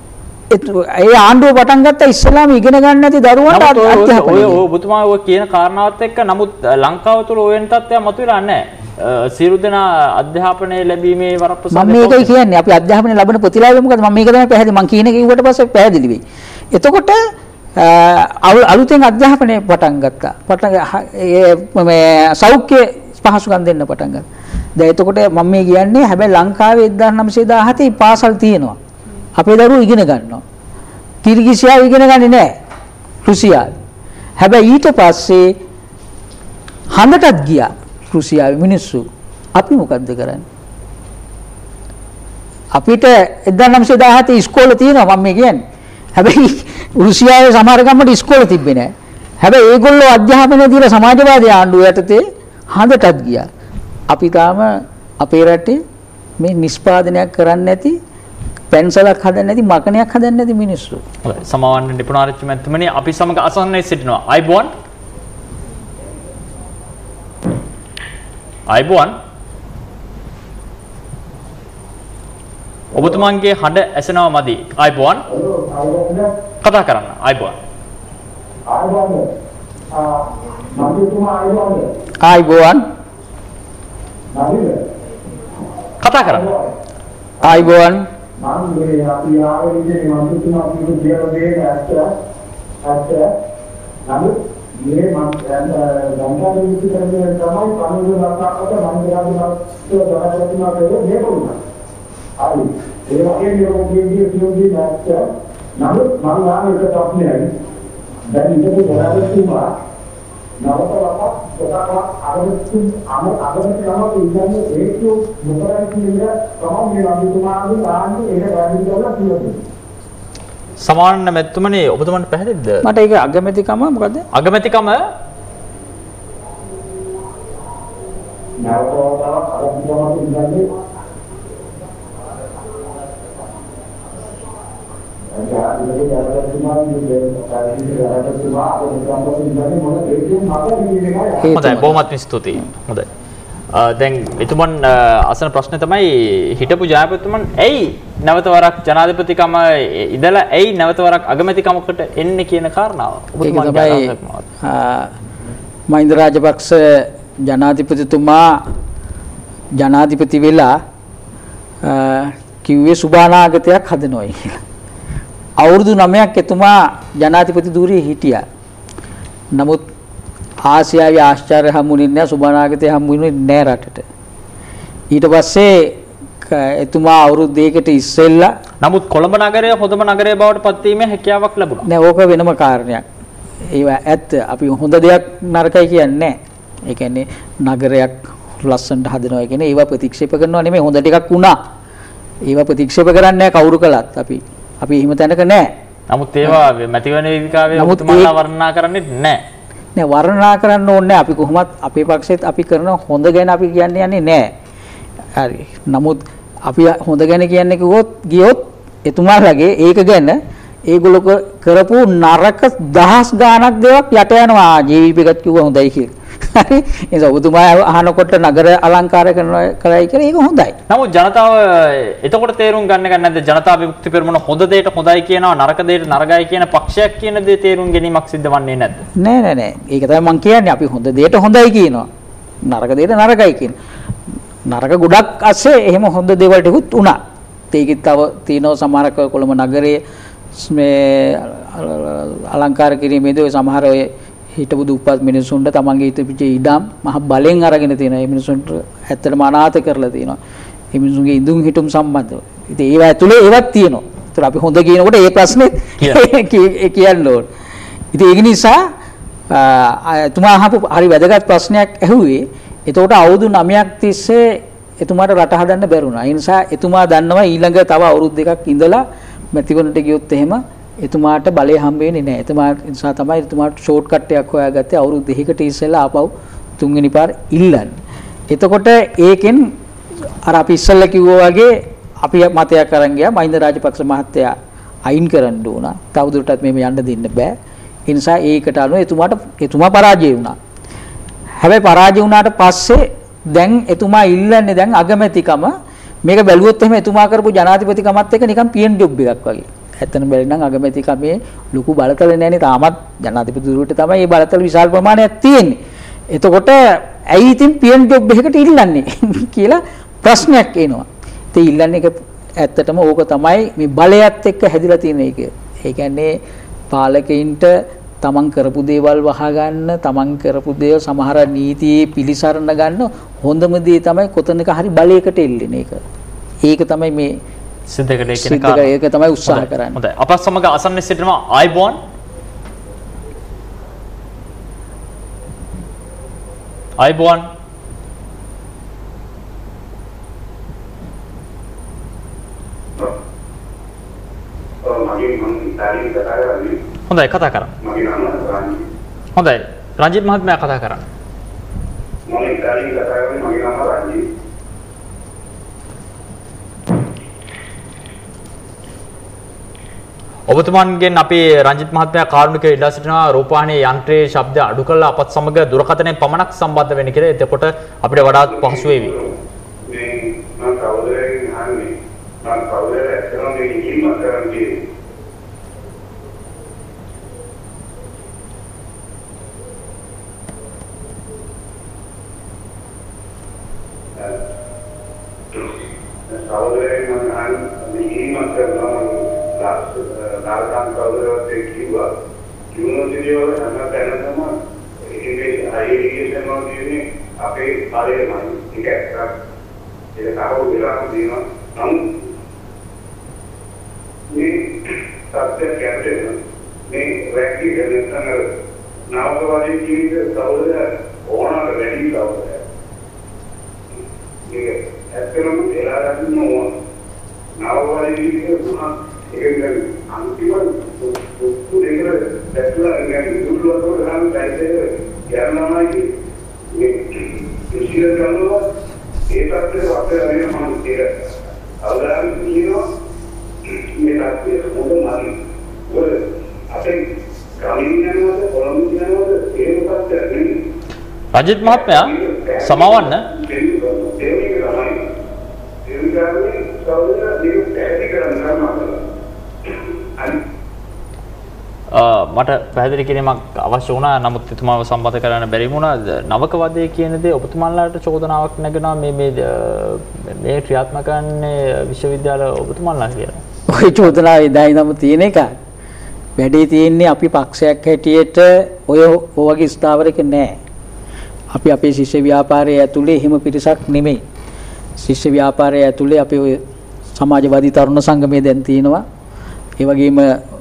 ඒ ආණ්ඩුව පටන් ගත්ත ඉස්සලාම ඉගෙන ගන්න නැති දරුවන්ට අධ්‍යාපනය. ඔය ඔය ඔබතුමා ඔය කියන කාරණාවත් එක්ක නමුත් ලංකාව තුළ ඔය වෙන තත්ත්වයක් මතුවලා නැහැ. සියලු දෙනා අධ්‍යාපනය ලැබීමේ වරප්‍රසාදය. මම මේකයි කියන්නේ අපි අධ්‍යාපනය ලැබෙන ප්‍රතිලාභය මොකද? මම මේක තමයි පැහැදිලි. මම කියන එක කිව්වට පස්සේ පැහැදිලි වෙයි. එතකොට අලුතෙන් අධ්‍යාපනය පටන් ගත්තා. පටන් මේ සෞඛ්‍ය පහසුකම් දෙන්න පටන් ගත්තා. දැන් එතකොට මම මේ කියන්නේ හැබැයි ලංකාවේ එක්දාස් නවසිය දාහතේ පාසල් තියෙනවා. අපේ දරුවෝ ඉගෙන ගන්නවා. කිර්ගිසියාව ඉගෙන ගන්නේ නැහැ. රුසියාව. හැබැයි ඊට පස්සේ හඳටත් ගියා රුසියාවේ මිනිස්සු. අපි මොකද්ද කරන්නේ? අපිට එක්දාස් නවසිය දාහතේ ඉස්කෝල තියෙනවා මම මේ කියන්නේ. හැබැයි රුසියාවේ සමහර ගම්වල ඉස්කෝල තිබ්බේ නැහැ. හැබැයි ඒගොල්ලෝ අධ්‍යාපනය දීලා සමාජවාදී ආණ්ඩුව යටතේ හඳටත් ගියා. අපි තාම අපේ රටේ මේ නිෂ්පාදනයක් කරන්නේ නැති පෙන්සලක් හදන්නේ නැති මකණයක් හදන්නේ නැති මිනිස්සු. හොඳයි. සමාවන්න නිපුණාරච්චි මැතිතුමනි අපි සමග අසන්නයි සිටිනවා. අයිබෝන්. අයිබෝන්. ඔබතුමන්ගේ හඬ ඇසෙනවා මදි. අයිබෝන්. කතා කරන්න. අයිබෝන්. අයිබෝන්. ආ මන්තුමා අයිබෝන්. අයිබෝන්. කතා කරන්න. අයිබෝන්. මම මේ අපි ආවේ ඉන්නේ මන්තුමා අපිට කියලා දෙන්න ඇත්ත ඇත්ත නමුත් මේ මම ගංගාවේ ඉති කරන්නේ තමයි පණුරු ලක්කට මම ගාගෙන දවසක්ම කරේ මේ වුණා. හරි. ඒ වගේ නියෝගයේ කියන්නේ නැත්ත නමුත් මම ආවේ එක ප්‍රශ්නයයි. දැන් ඉතින් ගොඩාක්තුමා නවතලක් කොටක් අරමුතු අම අගමැතිකම කියන්නේ ඒක මොකක්ද කියන්නේ තමයි මේ අභිතුමාගේ ආන්නේ ඒක වැඩි කරලා තියෙන්නේ. සමාන මැතිතුමනි ඔබතුමන්ට පැහැදිලිද? මට ඒක අගමැතිකම මොකද? අගමැතිකම නවතලක් අරමුතු කියන්නේ හොඳයි බොහොමත් ස්තුතියි. හොඳයි. දැන් එතුමන් අසන ප්‍රශ්නේ තමයි හිටපු ජනාධිපතිතුමන් ඇයි නැවත වරක් ජනාධිපතිකම ඉඳලා ඇයි නැවත වරක් අගමැතිකමකට එන්නේ කියන කාරණාව. ඒක තමයි මහින්ද රාජපක්ෂ ජනාධිපතිතුමා ජනාධිපති වෙලා කිව්වේ සුභානාගතයක් හදනවා කියලා. අවුරුදු නවයක් එතුමා ජනාධිපති ධූරයේ හිටියා. නමුත් ආසියාවේ ආශ්චර්ය හමුුනේ නැහැ සුබනාගතේ හමුුනේ නැහැ රටට. ඊට පස්සේ එතුමා අවුරුදු දෙකකට ඉස්සෙල්ලා නමුත් කොළඹ නගරය හොඳම නගරය බවට පත් වීමේ හැකියාවක් ලැබුණා. නෑ ඕක වෙනම කාරණයක්. ඒවා ඇත්ත. අපි හොඳ දෙයක් නරකයි කියන්නේ නැහැ. ඒ කියන්නේ නගරයක් ලස්සනට හදනවා කියන්නේ ඒවා ප්‍රතික්ෂේප කරනවා නෙමෙයි හොඳ ටිකක් වුණා. ඒවා ප්‍රතික්ෂේප කරන්නේ නැහැ කවුරු කළත් අපි. අපි එහෙම තැනක නැහැ. නමුත් ඒවා මැතිවරණ වේදිකාවේ ඔබතුමාලා වර්ණනා කරන්නේ නැහැ. නෑ වර්ණනා කරන්න ඕනේ නැහැ. අපි කොහොමත් අපේ පක්ෂෙත් අපි කරන හොඳ ගැන අපි කියන්නේ යන්නේ නැහැ. හරි. නමුත් අපි හොඳ ගැන කියන්නේ කිව්වොත් ගියොත් එතුමාලගේ ඒක ගැන ඒගොල්ලෝ කරපු නරක දහස් ගාණක් දේවල් යට යනවා. ජීවිපේකත් කිව්ව හොඳයි කියලා. හරි. ඒ ඔබතුමා අහනකොට නගර අලංකාර කරනවා කරයි කියලා ඒක හොඳයි. නමුත් ජනතාව එතකොට තේරුම් ගන්න ගන්න නැද්ද ජනතා විමුක්ති පෙරමුණ හොඳ දෙයට හොඳයි කියනවා නරක දෙයට නරකයි කියන පක්ෂයක් කියන දේ තේරුම් ගැනීමක් සිද්ධ වන්නේ නැද්ද? නෑ නෑ නෑ. ඒක තමයි මම කියන්නේ අපි හොඳ දෙයට හොඳයි කියනවා. නරක දෙයට නරකයි කියනවා. නරක ගොඩක් ඇස්සේ එහෙම හොඳ දේවල් ටිකුත් උනා. ඒකෙත් තව තියෙනවා සමහර කොළඹ නගරයේ මේ අලංකාර කිරීමේදී ඔය සමහර ඔය හිටපු දුප්පත් මිනිසුන්ට තමන්ගේ හිතපිට ඉඩම් මහ බලෙන් අරගෙන තියෙනවා. මේ මිනිසුන්ට ඇත්තටම අනාථ කරලා තියෙනවා. මේ මිනිසුන්ගේ ඉදුම් හිටුම් සම්බන්ධව. ඉතින් ඒව ඇතුලේ ඒවත් තියෙනවා. ඒතර අපි හොඳ කියනකොට ඒ ප්‍රශ්නේ කියන්න ඕන. ඉතින් ඒක නිසා එතුමා අහපු හරි වැදගත් ප්‍රශ්නයක් ඇහුවේ. එතකොට අවුරුදු නවයක් තිස්සේ එතුමාට රට හදන්න බැරුණා. ඒ නිසා එතුමා දන්නවා ඊළඟ තව අවුරුදු දෙකක් ඉඳලා මැතිවරණට ගියොත් එහෙම එතුමාට බලය හම්බ වෙන්නේ නැහැ. එතුමා නිසා තමයි එතුමාට ෂෝට් කට් එකක් හොයාගත්තේ අවුරුදු දෙකකට ඉස්සෙල්ලා ආපහු තුන්වෙනි පාර ඉල්ලන්නේ. එතකොට ඒකෙන් අර අපි ඉස්සෙල්ලා කිව්වා වගේ අපි මතයක් අරන් ගියා මහින්ද රාජපක්ෂ මහත්තයා අයින් කරන්න උනා. තවදුරටත් මෙහෙම යන්න දෙන්න බෑ. ඒ නිසා ඒකට අනුව එතුමාට එතුමා පරාජය වුණා. හැබැයි පරාජය වුණාට පස්සේ දැන් එතුමා ඉල්ලන්නේ දැන් අගමැතිකම මේක බැලුවොත් එහෙම එතුමා කරපු ජනාධිපතිකමත් එක්ක නිකන් පීඑන් ජොබ් එකක් වගේ. ඇත්තම බැරි නම් අගමැතිකමේ ලොකු බලතල නැහැනේ තාමත් ජනාධිපතිතුරුට තමයි මේ බලතල විශාල ප්‍රමාණයක් තියෙන්නේ. එතකොට ඇයි ඉතින් පියන් ජොබ් එකකට ඉල්ලන්නේ කියලා ප්‍රශ්නයක් එනවා. ඉතින් ඉල්ලන්නේ එක ඇත්තටම ඕක තමයි මේ බලයත් එක්ක හැදිලා තියෙන එක. ඒ කියන්නේ පාලකයින්ට තමන් කරපු දේවල් වහ ගන්න, තමන් කරපු දේ සමහර නීතියේ පිළිසරණ ගන්න හොඳම දේ තමයි කොතනක හරි බලයකට එල්ලෙන එක. ඒක තමයි මේ සිද්ධ කළේ කියන කාරණා. ඒක තමයි උත්සාහ කරන්නේ. හොඳයි. අප සමග අසන්නේ සිටිනවා ආයිබෝන්. ආයිබෝන්. හොඳයි කතා කරන්න. හොඳයි රංජිත් මහත්මයා කතා කරන්න. මම ඉතාලියෙන් කතා කරන්නේ මගේ නම රංජිත්. ඔබතුමන්ගෙන් අපි රංජිත් මහත්මයා කාරුණිකව ඉල්ලා සිටිනවා රූපවාහිනී යන්ත්‍රයේ ශබ්ද අඩු කරලා අපත් සමග දුරකථනයෙන් පමණක් සම්බන්ධ වෙන්න කියලා. එතකොට අපිට වඩාත් පහසු වේවි. මේ මම කවුරුරෙන් අහන්නේ මම කවුරුරෙන් ඇත්තටම මේ ඉල්ලීම කරන්නේ කවුරුරෙන් මම අහන්නේ ඉල්ලීම කරනවා නාරකම් කවුරුරෙන් කිව්වා යුනිවර්සිටි වල අන්න දැනගම ඉංග්‍රීසි හයියර් එකේම කියන්නේ අපේ කාලේමයි ඒක ඇත්තක් ඒක තාම විලාම දිනවා නම් මේ සත්‍ය කැප්ටන් මේ වැක්ටි දෙන්නතර නාවකවාදී ජීවිත කවුරුද ඕනකට වැඩි කවුරුද ඒක ඇත්තටම එලා ගන්න ඕන නාවකවාදී ජීවිත දුනා ඒක අන්තිම දුක්ඛ දෙකල දැක්ලා ඉන්නේ දුර්ලභව ගන්න බැහැ යන්නමයි මේ කිසිය කරනවා ඒ පැත්තේ අපේ අරින මහන්සිය අවදාන කියනවා මේ පැත්තේ මොනවාරි ඔය අපේ ගාමිණී යනවාද කොළඹ යනවාද ඒ පැත්තේ නෙමෙයි රජිත් මහත්මයා සමවන්න මට පැහැදිලි කිරීමක් අවශ්‍ය වුණා. නමුත් එතුමාව සම්බන්ධ කරන්න බැරි වුණා. නවකවාදයේ කියන දේ ඔබතුමාලාට චෝදනාවක් නැගෙනවා මේ මේ මේ ක්‍රියාත්මක කරන්නේ විශ්වවිද්‍යාල ඔබතුමාලා කියලා. ওই චෝදනාව එදායි නම් තියෙන එක. වැඩේ තියෙන්නේ අපි පක්ෂයක් හැටියට ඔය ඔයගේ ස්ථාවරයක නෑ. අපි අපේ ශිෂ්‍ය ව්‍යාපාරයේ ඇතුලේ එහෙම පිරිසක් නෙමෙයි. ශිෂ්‍ය ව්‍යාපාරයේ ඇතුලේ අපි ඔය සමාජවාදී තරුණ සංගමයේ දැන් තියෙනවා. ඒ වගේම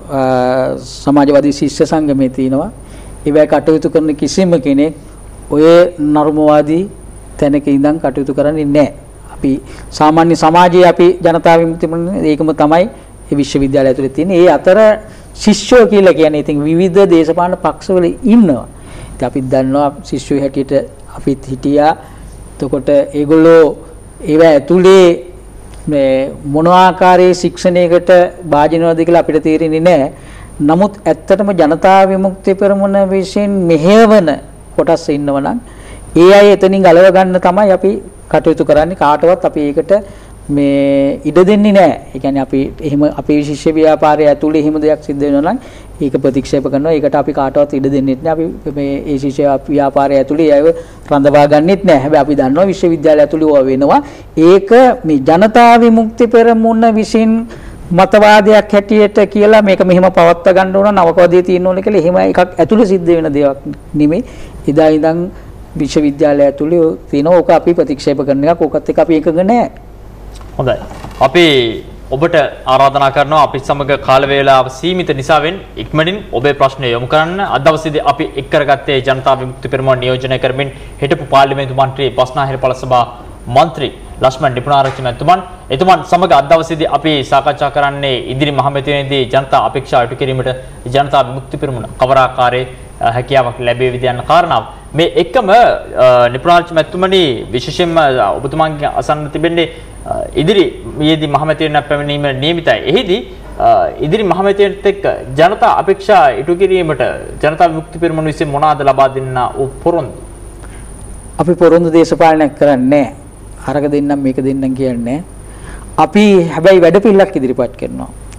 සමාජවාදී ශිෂ්‍ය සංගමයේ තියෙනවා. ඒවැ කටයුතු කරන කිසිම කෙනෙක් ඔය නර්මවාදී තැනක ඉඳන් කටයුතු කරන්නේ නැහැ. අපි සාමාන්‍ය සමාජයේ අපි ජනතා විමුක්ති ඒකම තමයි මේ විශ්වවිද්‍යාලය ඇතුලේ තියෙන්නේ. ඒ අතර ශිෂ්‍යෝ කියලා කියන්නේ ඉතින් විවිධ දේශපාලන පක්ෂවල ඉන්නවා. ඉතින් අපි දන්නවා ශිෂ්‍යෝ හැටියට අපිත් හිටියා. එතකොට ඒගොල්ලෝ ඒව ඇතුලේ මේ මොන ආකාරයේ ශික්ෂණයකට භාජනවද කියලා අපිට තේරෙන්නේ නැහැ. නමුත් ඇත්තටම ජනතා විමුක්ති පෙරමුණ විසින් මෙහෙවන කොටස් ඉන්නවනම් ඒ අය එතනින් ගලව ගන්න තමයි අපි කටයුතු කරන්නේ. කාටවත් අපි ඒකට මේ ඉඩ දෙන්නේ නැහැ. ඒ කියන්නේ අපි එහෙම අපේ ශිෂ්‍ය ව්‍යාපාරයේ ඇතුලේ එහෙම දෙයක් සිද්ධ වෙනවා නම් ඒක ප්‍රතික්ෂේප කරනවා. ඒකට අපි කාටවත් ඉඩ දෙන්නේ නැහැ. අපි මේ ඒ ශිෂ්‍ය ව්‍යාපාරයේ ඇතුලේ අයව රඳවා ගන්නෙත් නැහැ. හැබැයි අපි දන්නවා විශ්වවිද්‍යාලය ඇතුලේ ඕවා වෙනවා. ඒක මේ ජනතා විමුක්ති පෙරමුණ විසින් මතවාදයක් හැටියට කියලා මේක මෙහෙම පවත්වා ගන්න ඕන නවකවාදී තියෙන්න ඕන කියලා එහෙම එකක් ඇතුලේ සිද්ධ වෙන දේක් නෙමෙයි. එදා ඉඳන් විශ්වවිද්‍යාලය ඇතුලේ තියෙන ඕක අපි ප්‍රතික්ෂේප කරන එකක්. ඕකත් එක්ක අපි එකඟ නැහැ. හොඳයි. අපි ඔබට ආරාධනා කරනවා අපි සමග කාල වේලාව සීමිත නිසාවෙන් ඉක්මනින් ඔබේ ප්‍රශ්න යොමු කරන්න. අද දවසේදී අපි එක් කරගත්තේ ජනතා විමුක්ති පෙරමුණ නියෝජනය කරමින් හිටපු පාර්ලිමේන්තු මන්ත්‍රී බස්නාහිර පළාත් සභා මන්ත්‍රී ලක්ෂ්මන් නිපුණාරච්චි මැතිතුමන් එතුමන් සමග අද දවසේදී අපි සාකච්ඡා කරන්නේ ඉදිරි මහමැතිවරණයේදී ජනතා අපේක්ෂා ඉටු කිරීමට ජනතා විමුක්ති පෙරමුණ කවර ආකාරයේ හැකියාවක් ලැබෙවිද යන කාරණාව. මේ එකම නිපුණාරච්චි මැතිතුමනි විශේෂයෙන්ම ඔබතුමාගේ අසන්න තිබෙන්නේ ඉදිරි ඊයේදී මහමැතිවරණ පැමිණීම නියමිතයි. එහිදී ඉදිරි මහමැතිවරණත් එක්ක ජනතා අපේක්ෂා ඉටු කිරීමට ජනතා විමුක්ති පෙරමුණ විසින් මොනවාද ලබා දෙන්න වූ පොරොන්දු? අපි පොරොන්දු දේශපාලනයක් කරන්නේ අරක දෙන්නම් මේක දෙන්නම් කියන්නේ අපි හැබැයි වැඩපිළිවෙලක් ඉදිරිපත් කරනවා.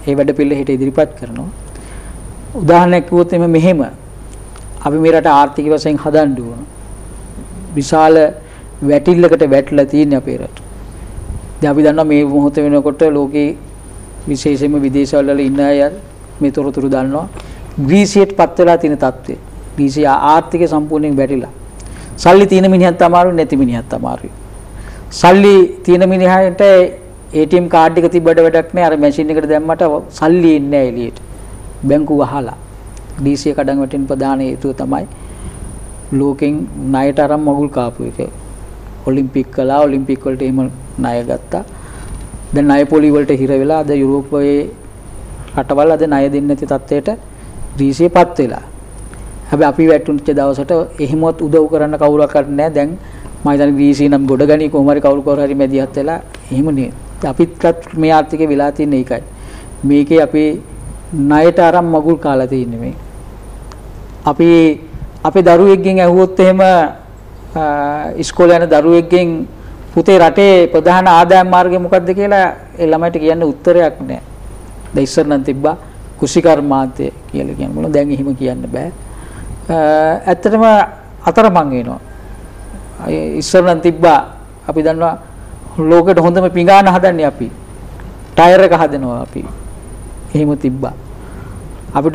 ඒ වැඩ පිළිවෙල හිට ඉදිරිපත් කරනවා. උදාහරණයක් කිව්වොත් එimhe මෙහෙම අපි මේ රට ආර්ථික වශයෙන් හදන්න ඕන. විශාල වැටිල්ලකට වැටලා තියෙන අපේ රට. දැන් අපි දන්නවා මේ මොහොත වෙනකොට ලෝකේ විශේෂයෙන්ම විදේශවල වල ඉන්න අය මේ තොරතුරු දන්නවා. ග්‍රීසියට පත් වෙලා තියෙන තත්ත්වය. ග්‍රීසිය ආර්ථිකය සම්පූර්ණයෙන් වැටිලා. සල්ලි තියෙන මිනිහත් අමාරුයි නැති මිනිහත් අමාරුයි. සල්ලි තියෙන මිනිහට A T M කාඩ් එක තිබ්බට වැඩක් නැහැ. අර මැෂින් එකට දැම්මට සල්ලි එන්නේ නැහැ එළියට. බැංකුව වහලා. ග්‍රීසිය කඩන් වැටෙන ප්‍රධාන හේතුව තමයි ලෝකෙන් ණයට අරන් මගුල් කාපු එක. ඔලිම්පික් කළා ඔලිම්පික් වලට එහෙම ණය ගත්තා. දැන් ණය පොලි වලට හිර වෙලා අද යුරෝපයේ රටවල් අද ණය දෙන්නේ නැති තත්ත්වයට ග්‍රීසියපත් වෙලා. හැබැයි අපි වැටුණච්ච දවසට එහෙමවත් උදව් කරන්න කවුරක්වත් නැහැ. දැන් මම හිතන්නේ ග්‍රීසිය නම් ගොඩගනි කොහොම හරි කවුරු කවුරු හරි මැදිහත් වෙලා එහෙම නේ. අපිත් මේ ආර්ථිකේ වෙලා තියෙන එකයි. මේකේ අපි ණයට අරන් මගුල් කාලා තියෙන්නේ මේ. අපි අපේ දරුවෙක්ගෙන් ඇහුවොත් එහෙම ඉස්කෝලේ යන දරුවෙක්ගෙන් පුතේ රටේ ප්‍රධාන ආදායම් මාර්ගය මොකක්ද කියලා ඒ ළමයිට කියන්න උත්තරයක් නැහැ. දැන් ඉස්සර නම් තිබ්බා කුෂිකර්මාන්තය කියලා කියන මොන දැන් එහෙම කියන්න බෑ. ඇත්තටම අතරමං වෙනවා. ඉස්සර නම් තිබ්බා අපි දන්නවා ලෝකෙට හොඳම පිඟාන හදන්නේ අපි. ටයර් එක හදනවා අපි. එහෙම තිබ්බා. අපිට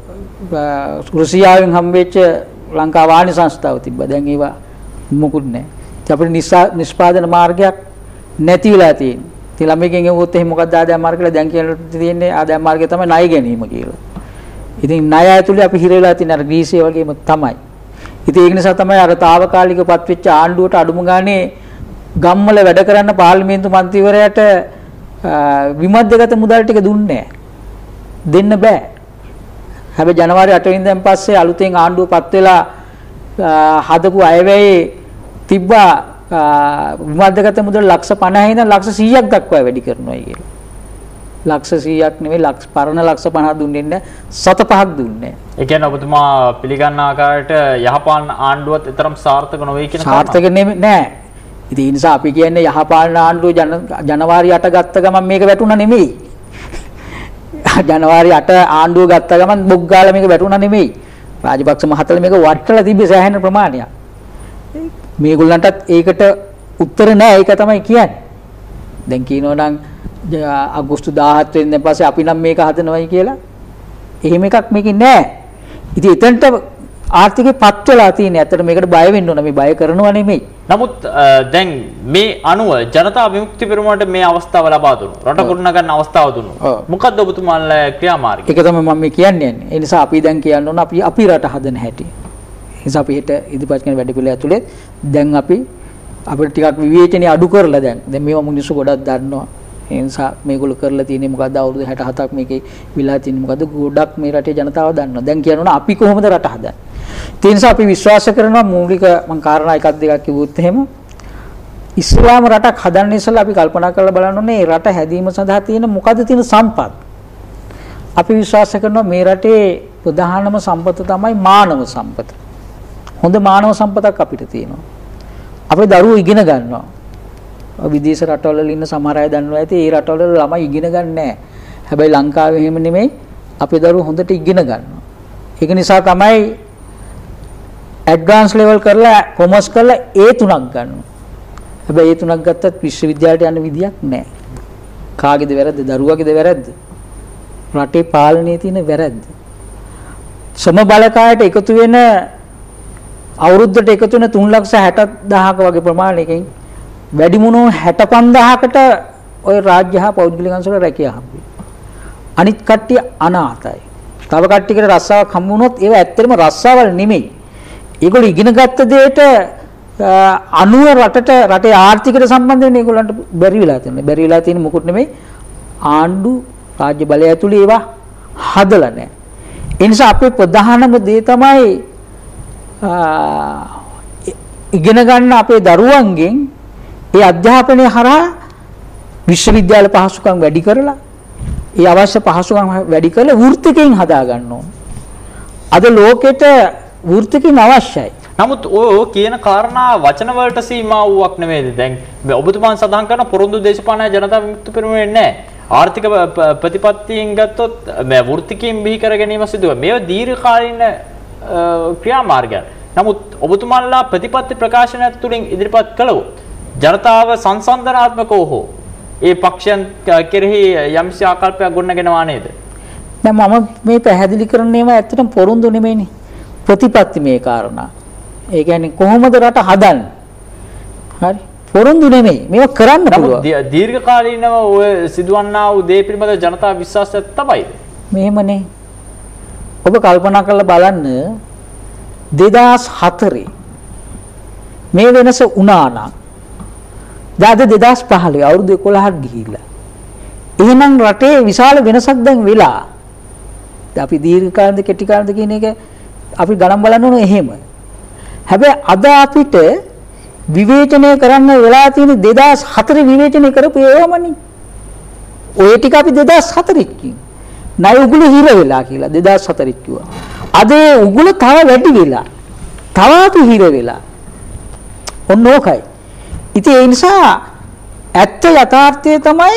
රුසියාවෙන් හම්බෙච්ච ලංකා වාණි සංස්ථාව තිබ්බා. දැන් ඒවා මොකුත් නැහැ. ඉතින් අපිට නිෂ්පාදන මාර්ගයක් නැති වෙලා තියෙනවා. ඉතින් ළමයිගෙන් එවුවොත් එහෙනම් මොකක්ද ආදායම් මාර්ගය කියලා දැන් කියලා තියෙන්නේ ආදායම් මාර්ගය තමයි ණය ගැනීම කියලා. ඉතින් ණය ඇතුලේ අපි හිර වෙලා තියෙන අර ග්‍රීසිය වගේම තමයි. ඉතින් ඒක නිසා තමයි අර తాවකාලිකපත් වෙච්ච ආණ්ඩුවට අඩුම ගානේ ගම්වල වැඩ කරන්න පාර්ලිමේන්තු මන්ත්‍රීවරයාට විමධ්‍යගත මුදල් ටික දුන්නේ දෙන්න බෑ. හැබැයි ජනවාරි අට වෙනිදාන් පස්සේ අලුතෙන් ආණ්ඩුව පත් වෙලා හදපු අයවැයේ තිබ්බා විමධ්‍යගත මුදල් ලක්ෂ පනහේ ඉඳන් ලක්ෂ සීයක් දක්වා වැඩි කරනවා කියලා. ලක්ෂ සීයක් නෙවෙයි ලක්ෂ පරණ ලක්ෂ පනහ දුන්නේ නැහැ සත පහක් දුන්නේ. ඒ කියන්නේ ඔබතුමා පිළිගන්න ආකාරයට යහපාලන ආණ්ඩුවත් තරම් සාර්ථක නොවේ කියන කාරණා. සාර්ථක නෙමෙයි නෑ. ඉතින් ඒ නිසා අපි කියන්නේ යහපාලන ආණ්ඩුව ජනවාරි අට ගත්ත ගමන් මේක වැටුණා නෙමෙයි. ජනවාරි අට ආණ්ඩුව ගත්ත ගමන් බොක් ගාලා මේක වැටුණා නෙමෙයි. රාජපක්ෂ මහත්තයා මේක වටලා තිබ්බේ සෑහෙන ප්‍රමාණයක්. මේගොල්ලන්ටත් ඒකට උත්තර නෑ ඒක තමයි කියන්නේ. දැන් කියනවා නම් අගෝස්තු දාහත් වෙනිදා පස්සේ අපි නම් මේක හදනවයි කියලා. එහෙම එකක් මේකේ නෑ. ඉතින් එතනට ආර්ථිකේ පත් වෙලා තියෙන. ඇත්තට මේකට බය වෙන්න ඕන. මේ බය කරනවා නෙමෙයි. නමුත් දැන් මේ අනුව ජනතා විමුක්ති පෙරමුණට මේ අවස්ථාව ලබා දුන්නු. රට ගොඩනගා ගන්න අවස්ථාව දුන්නු. මොකද්ද ඔබතුමාලා ක්‍රියාමාර්ගය? ඒක තමයි මම මේ කියන්නේ. ඒ නිසා අපි දැන් කියන්න ඕන අපි අපි රට හදන හැටි. ඒ නිසා අපි හෙට ඉදිරිපත් කරන වැඩ පිළිවෙල ඇතුලේ දැන් අපි අපිට ටිකක් විවේචනය අඩු කරලා දැන් දැන් මේවා මිනිස්සු ගොඩක් දන්නවා. ඒ නිසා මේගොල්ලෝ කරලා තියෙන්නේ මොකද්ද අවුරුදු හැට හතක් මේකේ විලා තියෙන්නේ මොකද්ද ගොඩක් මේ රටේ ජනතාව දන්නවා. දැන් කියනවා අපි කොහොමද රට හදන්නේ? ඒ නිසා අපි විශ්වාස කරනවා මූලික මම කාරණා එකක් දෙකක් කිව්වොත් එහෙම ඉස්ලාම රටක් හදන්න ඉස්සෙල්ලා අපි කල්පනා කරලා බලන්න ඕනේ මේ රට හැදීම සඳහා තියෙන මොකද්ද තියෙන සම්පත්. අපි විශ්වාස කරනවා මේ රටේ ප්‍රධානම සම්පත තමයි මානව සම්පත. හොඳ මානව සම්පතක් අපිට තියෙනවා. අපේ දරුවෝ ඉගෙන ගන්නවා. විදේශ රටවල ඉන්න සමහර අය දන්නවා ඇති ඒ රටවල ළමයි ඉගෙන ගන්න නැහැ. හැබැයි ලංකාවේ එහෙම නෙමෙයි අපේ දරුවෝ හොඳට ඉගෙන ගන්නවා. ඒක නිසා තමයි ඇඩ්වාන්ස් ලෙවල් කරලා කොමර්ස් කරලා ඒ තුනක් ගන්නවා. හැබැයි ඒ තුනක් ගත්තත් විශ්වවිද්‍යාලයට යන්න විදියක් නැහැ. කාගේද වැරද්ද? දරුවගේද වැරද්ද? රටේ පාලනයේ තියෙන වැරද්ද. සම බලකායට එකතු වෙන අවුරුද්දට එකතු වෙන තුන් ලක්ෂ හැට දහසක වගේ ප්‍රමාණයකින් වැඩිමුණු හැට පන්දාහකට ওই රාජ්‍ය හා පෞද්ගලික අංශවල රැකියාව හම්බෙයි. අනිත් කට්ටිය අනාථයි. තව කට්ටියකට රස්සාවක් හම්බ වුණොත් ඒව ඇත්තටම රස්සාවල් නෙමෙයි. ඒගොල්ලෝ ඉගෙන ගත්ත දෙයට අනුව රටට රටේ ආර්ථිකයට සම්බන්ධ වෙන ඒගොල්ලන්ට බැරි වෙලා තියෙනවා. බැරි වෙලා තියෙන මොකුත් නෙමෙයි ආණ්ඩු රාජ්‍ය බලය ඇතුළේ ඒවා හදලා නැහැ. ඒ නිසා අපේ ප්‍රධානම දේ තමයි ඉගෙන ගන්න අපේ දරුවන්ගෙන් ඒ අධ්‍යාපනය හරහා විශ්වවිද්‍යාල පහසුකම් වැඩි කරලා ඒ අවශ්‍ය පහසුකම් වැඩි කරලා වෘත්තිකයෙන් හදා ගන්න ඕන. අද ලෝකෙට වෘත්තිකයෙන් අවශ්‍යයි. නමුත් ඔය කියන කාරණා වචන වලට සීමා වූවක් නෙමෙයිද? දැන් ඔබතුමාන් සඳහන් කරන පොරොන්දු දේශපාලන ජනතා විමුක්ති පෙරමුණේ නැහැ. ආර්ථික ප්‍රතිපත්තීන් ගත්තොත් මේ වෘත්තිකීම් බිහි කර ගැනීම සිදුව මේවා දීර්ඝකාලීන ක්‍රියාමාර්ගයන්. නමුත් ඔබතුමාලා ප්‍රතිපත්ති ප්‍රකාශනය තුළින් ඉදිරිපත් කළොත් ජනතාව සංසන්දනාත්මකව හෝ ඒ පක්ෂයන් කෙරෙහි යම්සි ආකල්පයක් ගොඩනගෙනවා නේද? දැන් මම මේ පැහැදිලි කරන්නේම ඇත්තටම පොරොන්දු නෙමෙයිනේ. ප්‍රතිපත්ති මේ කාරණා. ඒ කියන්නේ කොහොමද රට හදන්නේ? හරි. පොරොන්දු නෙමෙයි. මේක කරන්න පුළුවන්. දීර්ඝකාලීනව ඔය සිදුවන්නා වූ දේ පිළිබඳ ජනතා විශ්වාසය තමයි. මෙහෙමනේ. ඔබ කල්පනා කරලා බලන්න දෙදාස් හතරේ මේ වෙනස වුණා නම් දාද දෙදාස් පහළොව අවුරුදු එකොළහක් ගිහිල්ලා. එහෙනම් රටේ විශාල වෙනසක් දැන් වෙලා. දැන් අපි දීර්ඝ කාලද කෙටි කාලද කියන එක අපි ගණන් බලන්න ඕනේ එහෙම. හැබැයි අද අපිට විවේචනය කරන්න වෙලා තියෙන දෙදාස් හතරේ විවේචනය කරපු ඒවමනේ. ඔය ටික අපි දෙදාස් හතරේ කිව්වා. ණය උගුල හිර වෙලා කියලා දෙදාස් හතරේ කිව්වා. අද උගුල තව වැඩි වෙලා. තව අපි හිර වෙලා. ඔන්න ඕකයි. ඉතින් ඒ නිසා ඇත්ත යථාර්ථය තමයි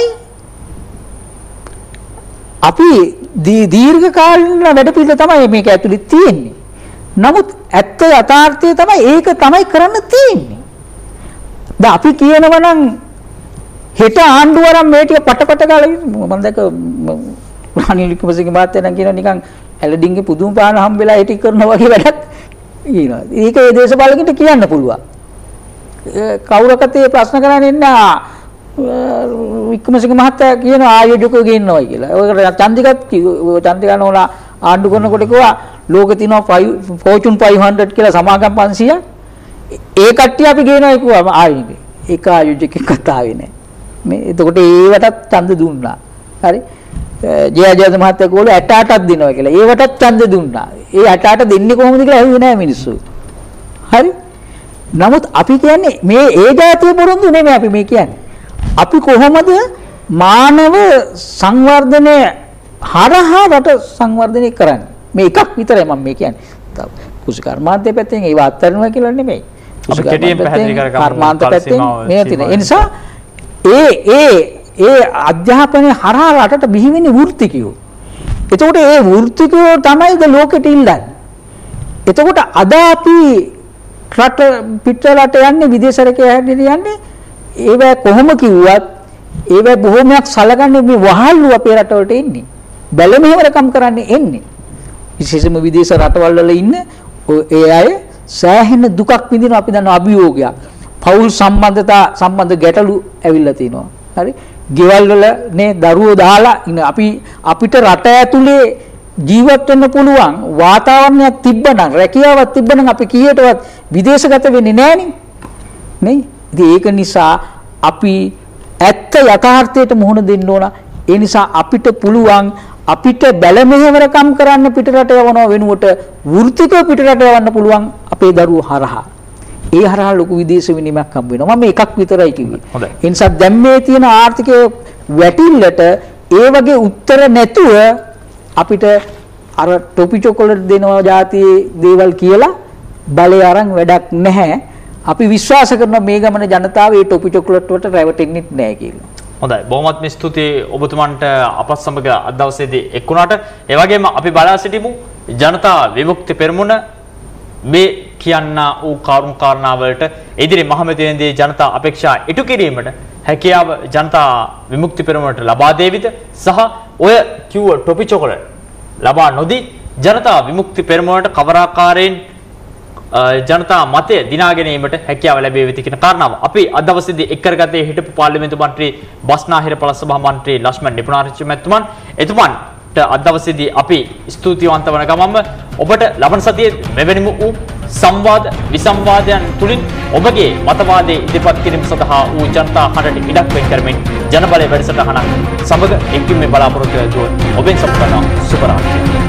අපි දීර්ඝ කාලින වැඩ පිළිවෙල තමයි මේක ඇතුළේ තියෙන්නේ. නමුත් ඇත්ත යථාර්ථය තමයි ඒක තමයි කරන්න තියෙන්නේ. දැන් අපි කියනවා නම් හෙට ආණ්ඩුව අරන් මේ ටික පටපට ගාලා මම දැක රානිල් වික්‍රමසිංහ මහත්තයා නම් කියනවා නිකන් ඇලඩින්ගේ පුදුම පාන හම්බෙලා ඒ ටික කරනවා වගේ වැඩක් කියනවා. ඒක ඒ දේශපාලකින්ට කියන්න පුළුවන්. කවුරකට ඒ ප්‍රශ්න කරන්නේ නැහැ. වික්‍රමසිංහ මහත්තයා කියන ආයෝජකයෝ ගේන්නවයි කියලා. ඔයකට චන්දිකත් චන්දිකා නෝනා ආණ්ඩු කරනකොට කිව්වා ලෝකේ තියෙනවා ෆෝචුන් පන්සියයක් කියලා සමාගම් පන්සියයක්. ඒ කට්ටිය අපි ගේනවා කිව්වා ආයෙත්. ඒක ආයෝජකෙක් කතාවේ නෑ. මේ එතකොට ඒවටත් ඡන්ද දුන්නා. හරි. ජයජයත මහත්තයා කෝල අට අටක් දෙනවා කියලා. ඒවටත් ඡන්ද දුන්නා. ඒ අට අට දෙන්නේ කොහොමද කියලා ඇහුවේ නෑ මිනිස්සු. හරි. නමුත් අපි කියන්නේ මේ ඒ જાතිය පොරොන්දු නෙමෙයි අපි මේ කියන්නේ. අපි කොහොමද මානව සංවර්ධනය හරහා රට සංවර්ධනය කරන්නේ? මේ එකක් විතරයි මම මේ කියන්නේ. කුසකර්මාන්තයේ පැත්තෙන් ඒව අත්හැරනවා කියලා නෙමෙයි. අපි කෙටියෙන් පැහැදිලි කරගමු. කර්මාන්ත පැත්තෙන් මේ තියෙන. ඒ නිසා ඒ ඒ ඒ අධ්‍යාපනයේ හරහා රටට බිහි වෙන්නේ වෘත්තිකයෝ. එතකොට ඒ වෘත්තිකයෝ තමයි ද ලෝකෙට ඉල්ලන්නේ. එතකොට අද අපි රට පිටරට යන්නේ විදේශ රැකේ හැදෙන්න යන්නේ ඒව කොහොම කිව්වත් ඒව බොහොමයක් සලකන්නේ මේ වහල්ලු අපේ රටවලට එන්නේ. බැල මෙහෙවරකම් කරන්නේ එන්නේ. විශේෂයෙන්ම විදේශ රටවල් වල ඉන්න ඒ අය සෑහෙන දුකක් විඳින අපි දන්න අභියෝගයක්. පෞල් සම්බන්ධතා සම්බන්ධ ගැටලු ඇවිල්ලා තිනවා. හරි. ගෙවල් වල නේ දරුවෝ දාලා ඉන්න අපි අපිට රට ඇතුලේ ජීවත් වෙන්න පුළුවන් වාතාවරණයක් තිබ්බනම් රැකියාවක් තිබ්බනම් අපි කීයටවත් විදේශගත වෙන්නේ නැහනේ. නේ? ඉතින් ඒක නිසා අපි ඇත්ත යථාර්ථයට මුහුණ දෙන්න ඕන. ඒ නිසා අපිට පුළුවන් අපිට බැල මෙහෙවරකම් කරන්න පිටරට යවනවා වෙනුවට වෘත්තිකව පිටරට යවන්න පුළුවන් අපේ දරුවෝ හරහා. ඒ හරහා ලොකු විදේශ විනිමයක් හම්බ වෙනවා. මම එකක් විතරයි කිව්වේ. ඒ නිසා දැන් මේ තියෙන ආර්ථිකයේ වැටිල්ලට ඒ වගේ උත්තර නැතුව අපිට අර ටොපි චොකලට් දෙනවා જાතියේ දේවල් කියලා බලය අරන් වැඩක් නැහැ. අපි විශ්වාස කරන මේ ගමන ජනතාව ඒ ටොපි චොකලට් වලට රැවටෙන්නේ නැහැ කියලා. හොඳයි. බොහොමත්ම ස්තුතියි ඔබතුමන්ට අපත් සමග අද දවසේදී එක් වුණාට. ඒ වගේම අපි බලා සිටිමු ජනතා විමුක්ති පෙරමුණ මේ කියන්නා වූ කාරුණා කාරණා වලට ඉදිරි මහමෙතෙන්දී ජනතා අපේක්ෂා ඉටු කිරීමට හැකියාව ජනතා විමුක්ති පෙරමුණට ලබා දෙවිද සහ ඔය කිව්ව ටොපි චොකලට් ලබා නොදී ජනතා විමුක්ති පෙරමුණට කවර ආකාරයෙන් ජනතා මතය දිනා ගැනීමට හැකියාව ලැබෙවිද කියන කාරණාව අපි අද දවසේදී එක් කරගත්තේ හිටපු පාර්ලිමේන්තු මන්ත්‍රී බස්නාහිර පළාත් සභා මන්ත්‍රී ලක්ෂ්මන් නිපුණාරච්චි මැතිතුමන් එතුමන්ට අද දවසේදී අපි ස්තුතිවන්ත වන ගමන්ම ඔබට ලබන සතියේ මෙවැනිම වූ සංවාද විසංවාදයන් තුලින් ඔබගේ මතවාදයේ ඉදිරිපත් කිරීම සඳහා වූ ජනතා හඬට ඉඩක් වෙන් කරමින් ජනබලය වැඩසටහනක් සමග එක්වීමේ බලාපොරොත්තු වෙනවා. ඔබෙන් සම්පූර්ණ සුබ රාත්‍රියක්.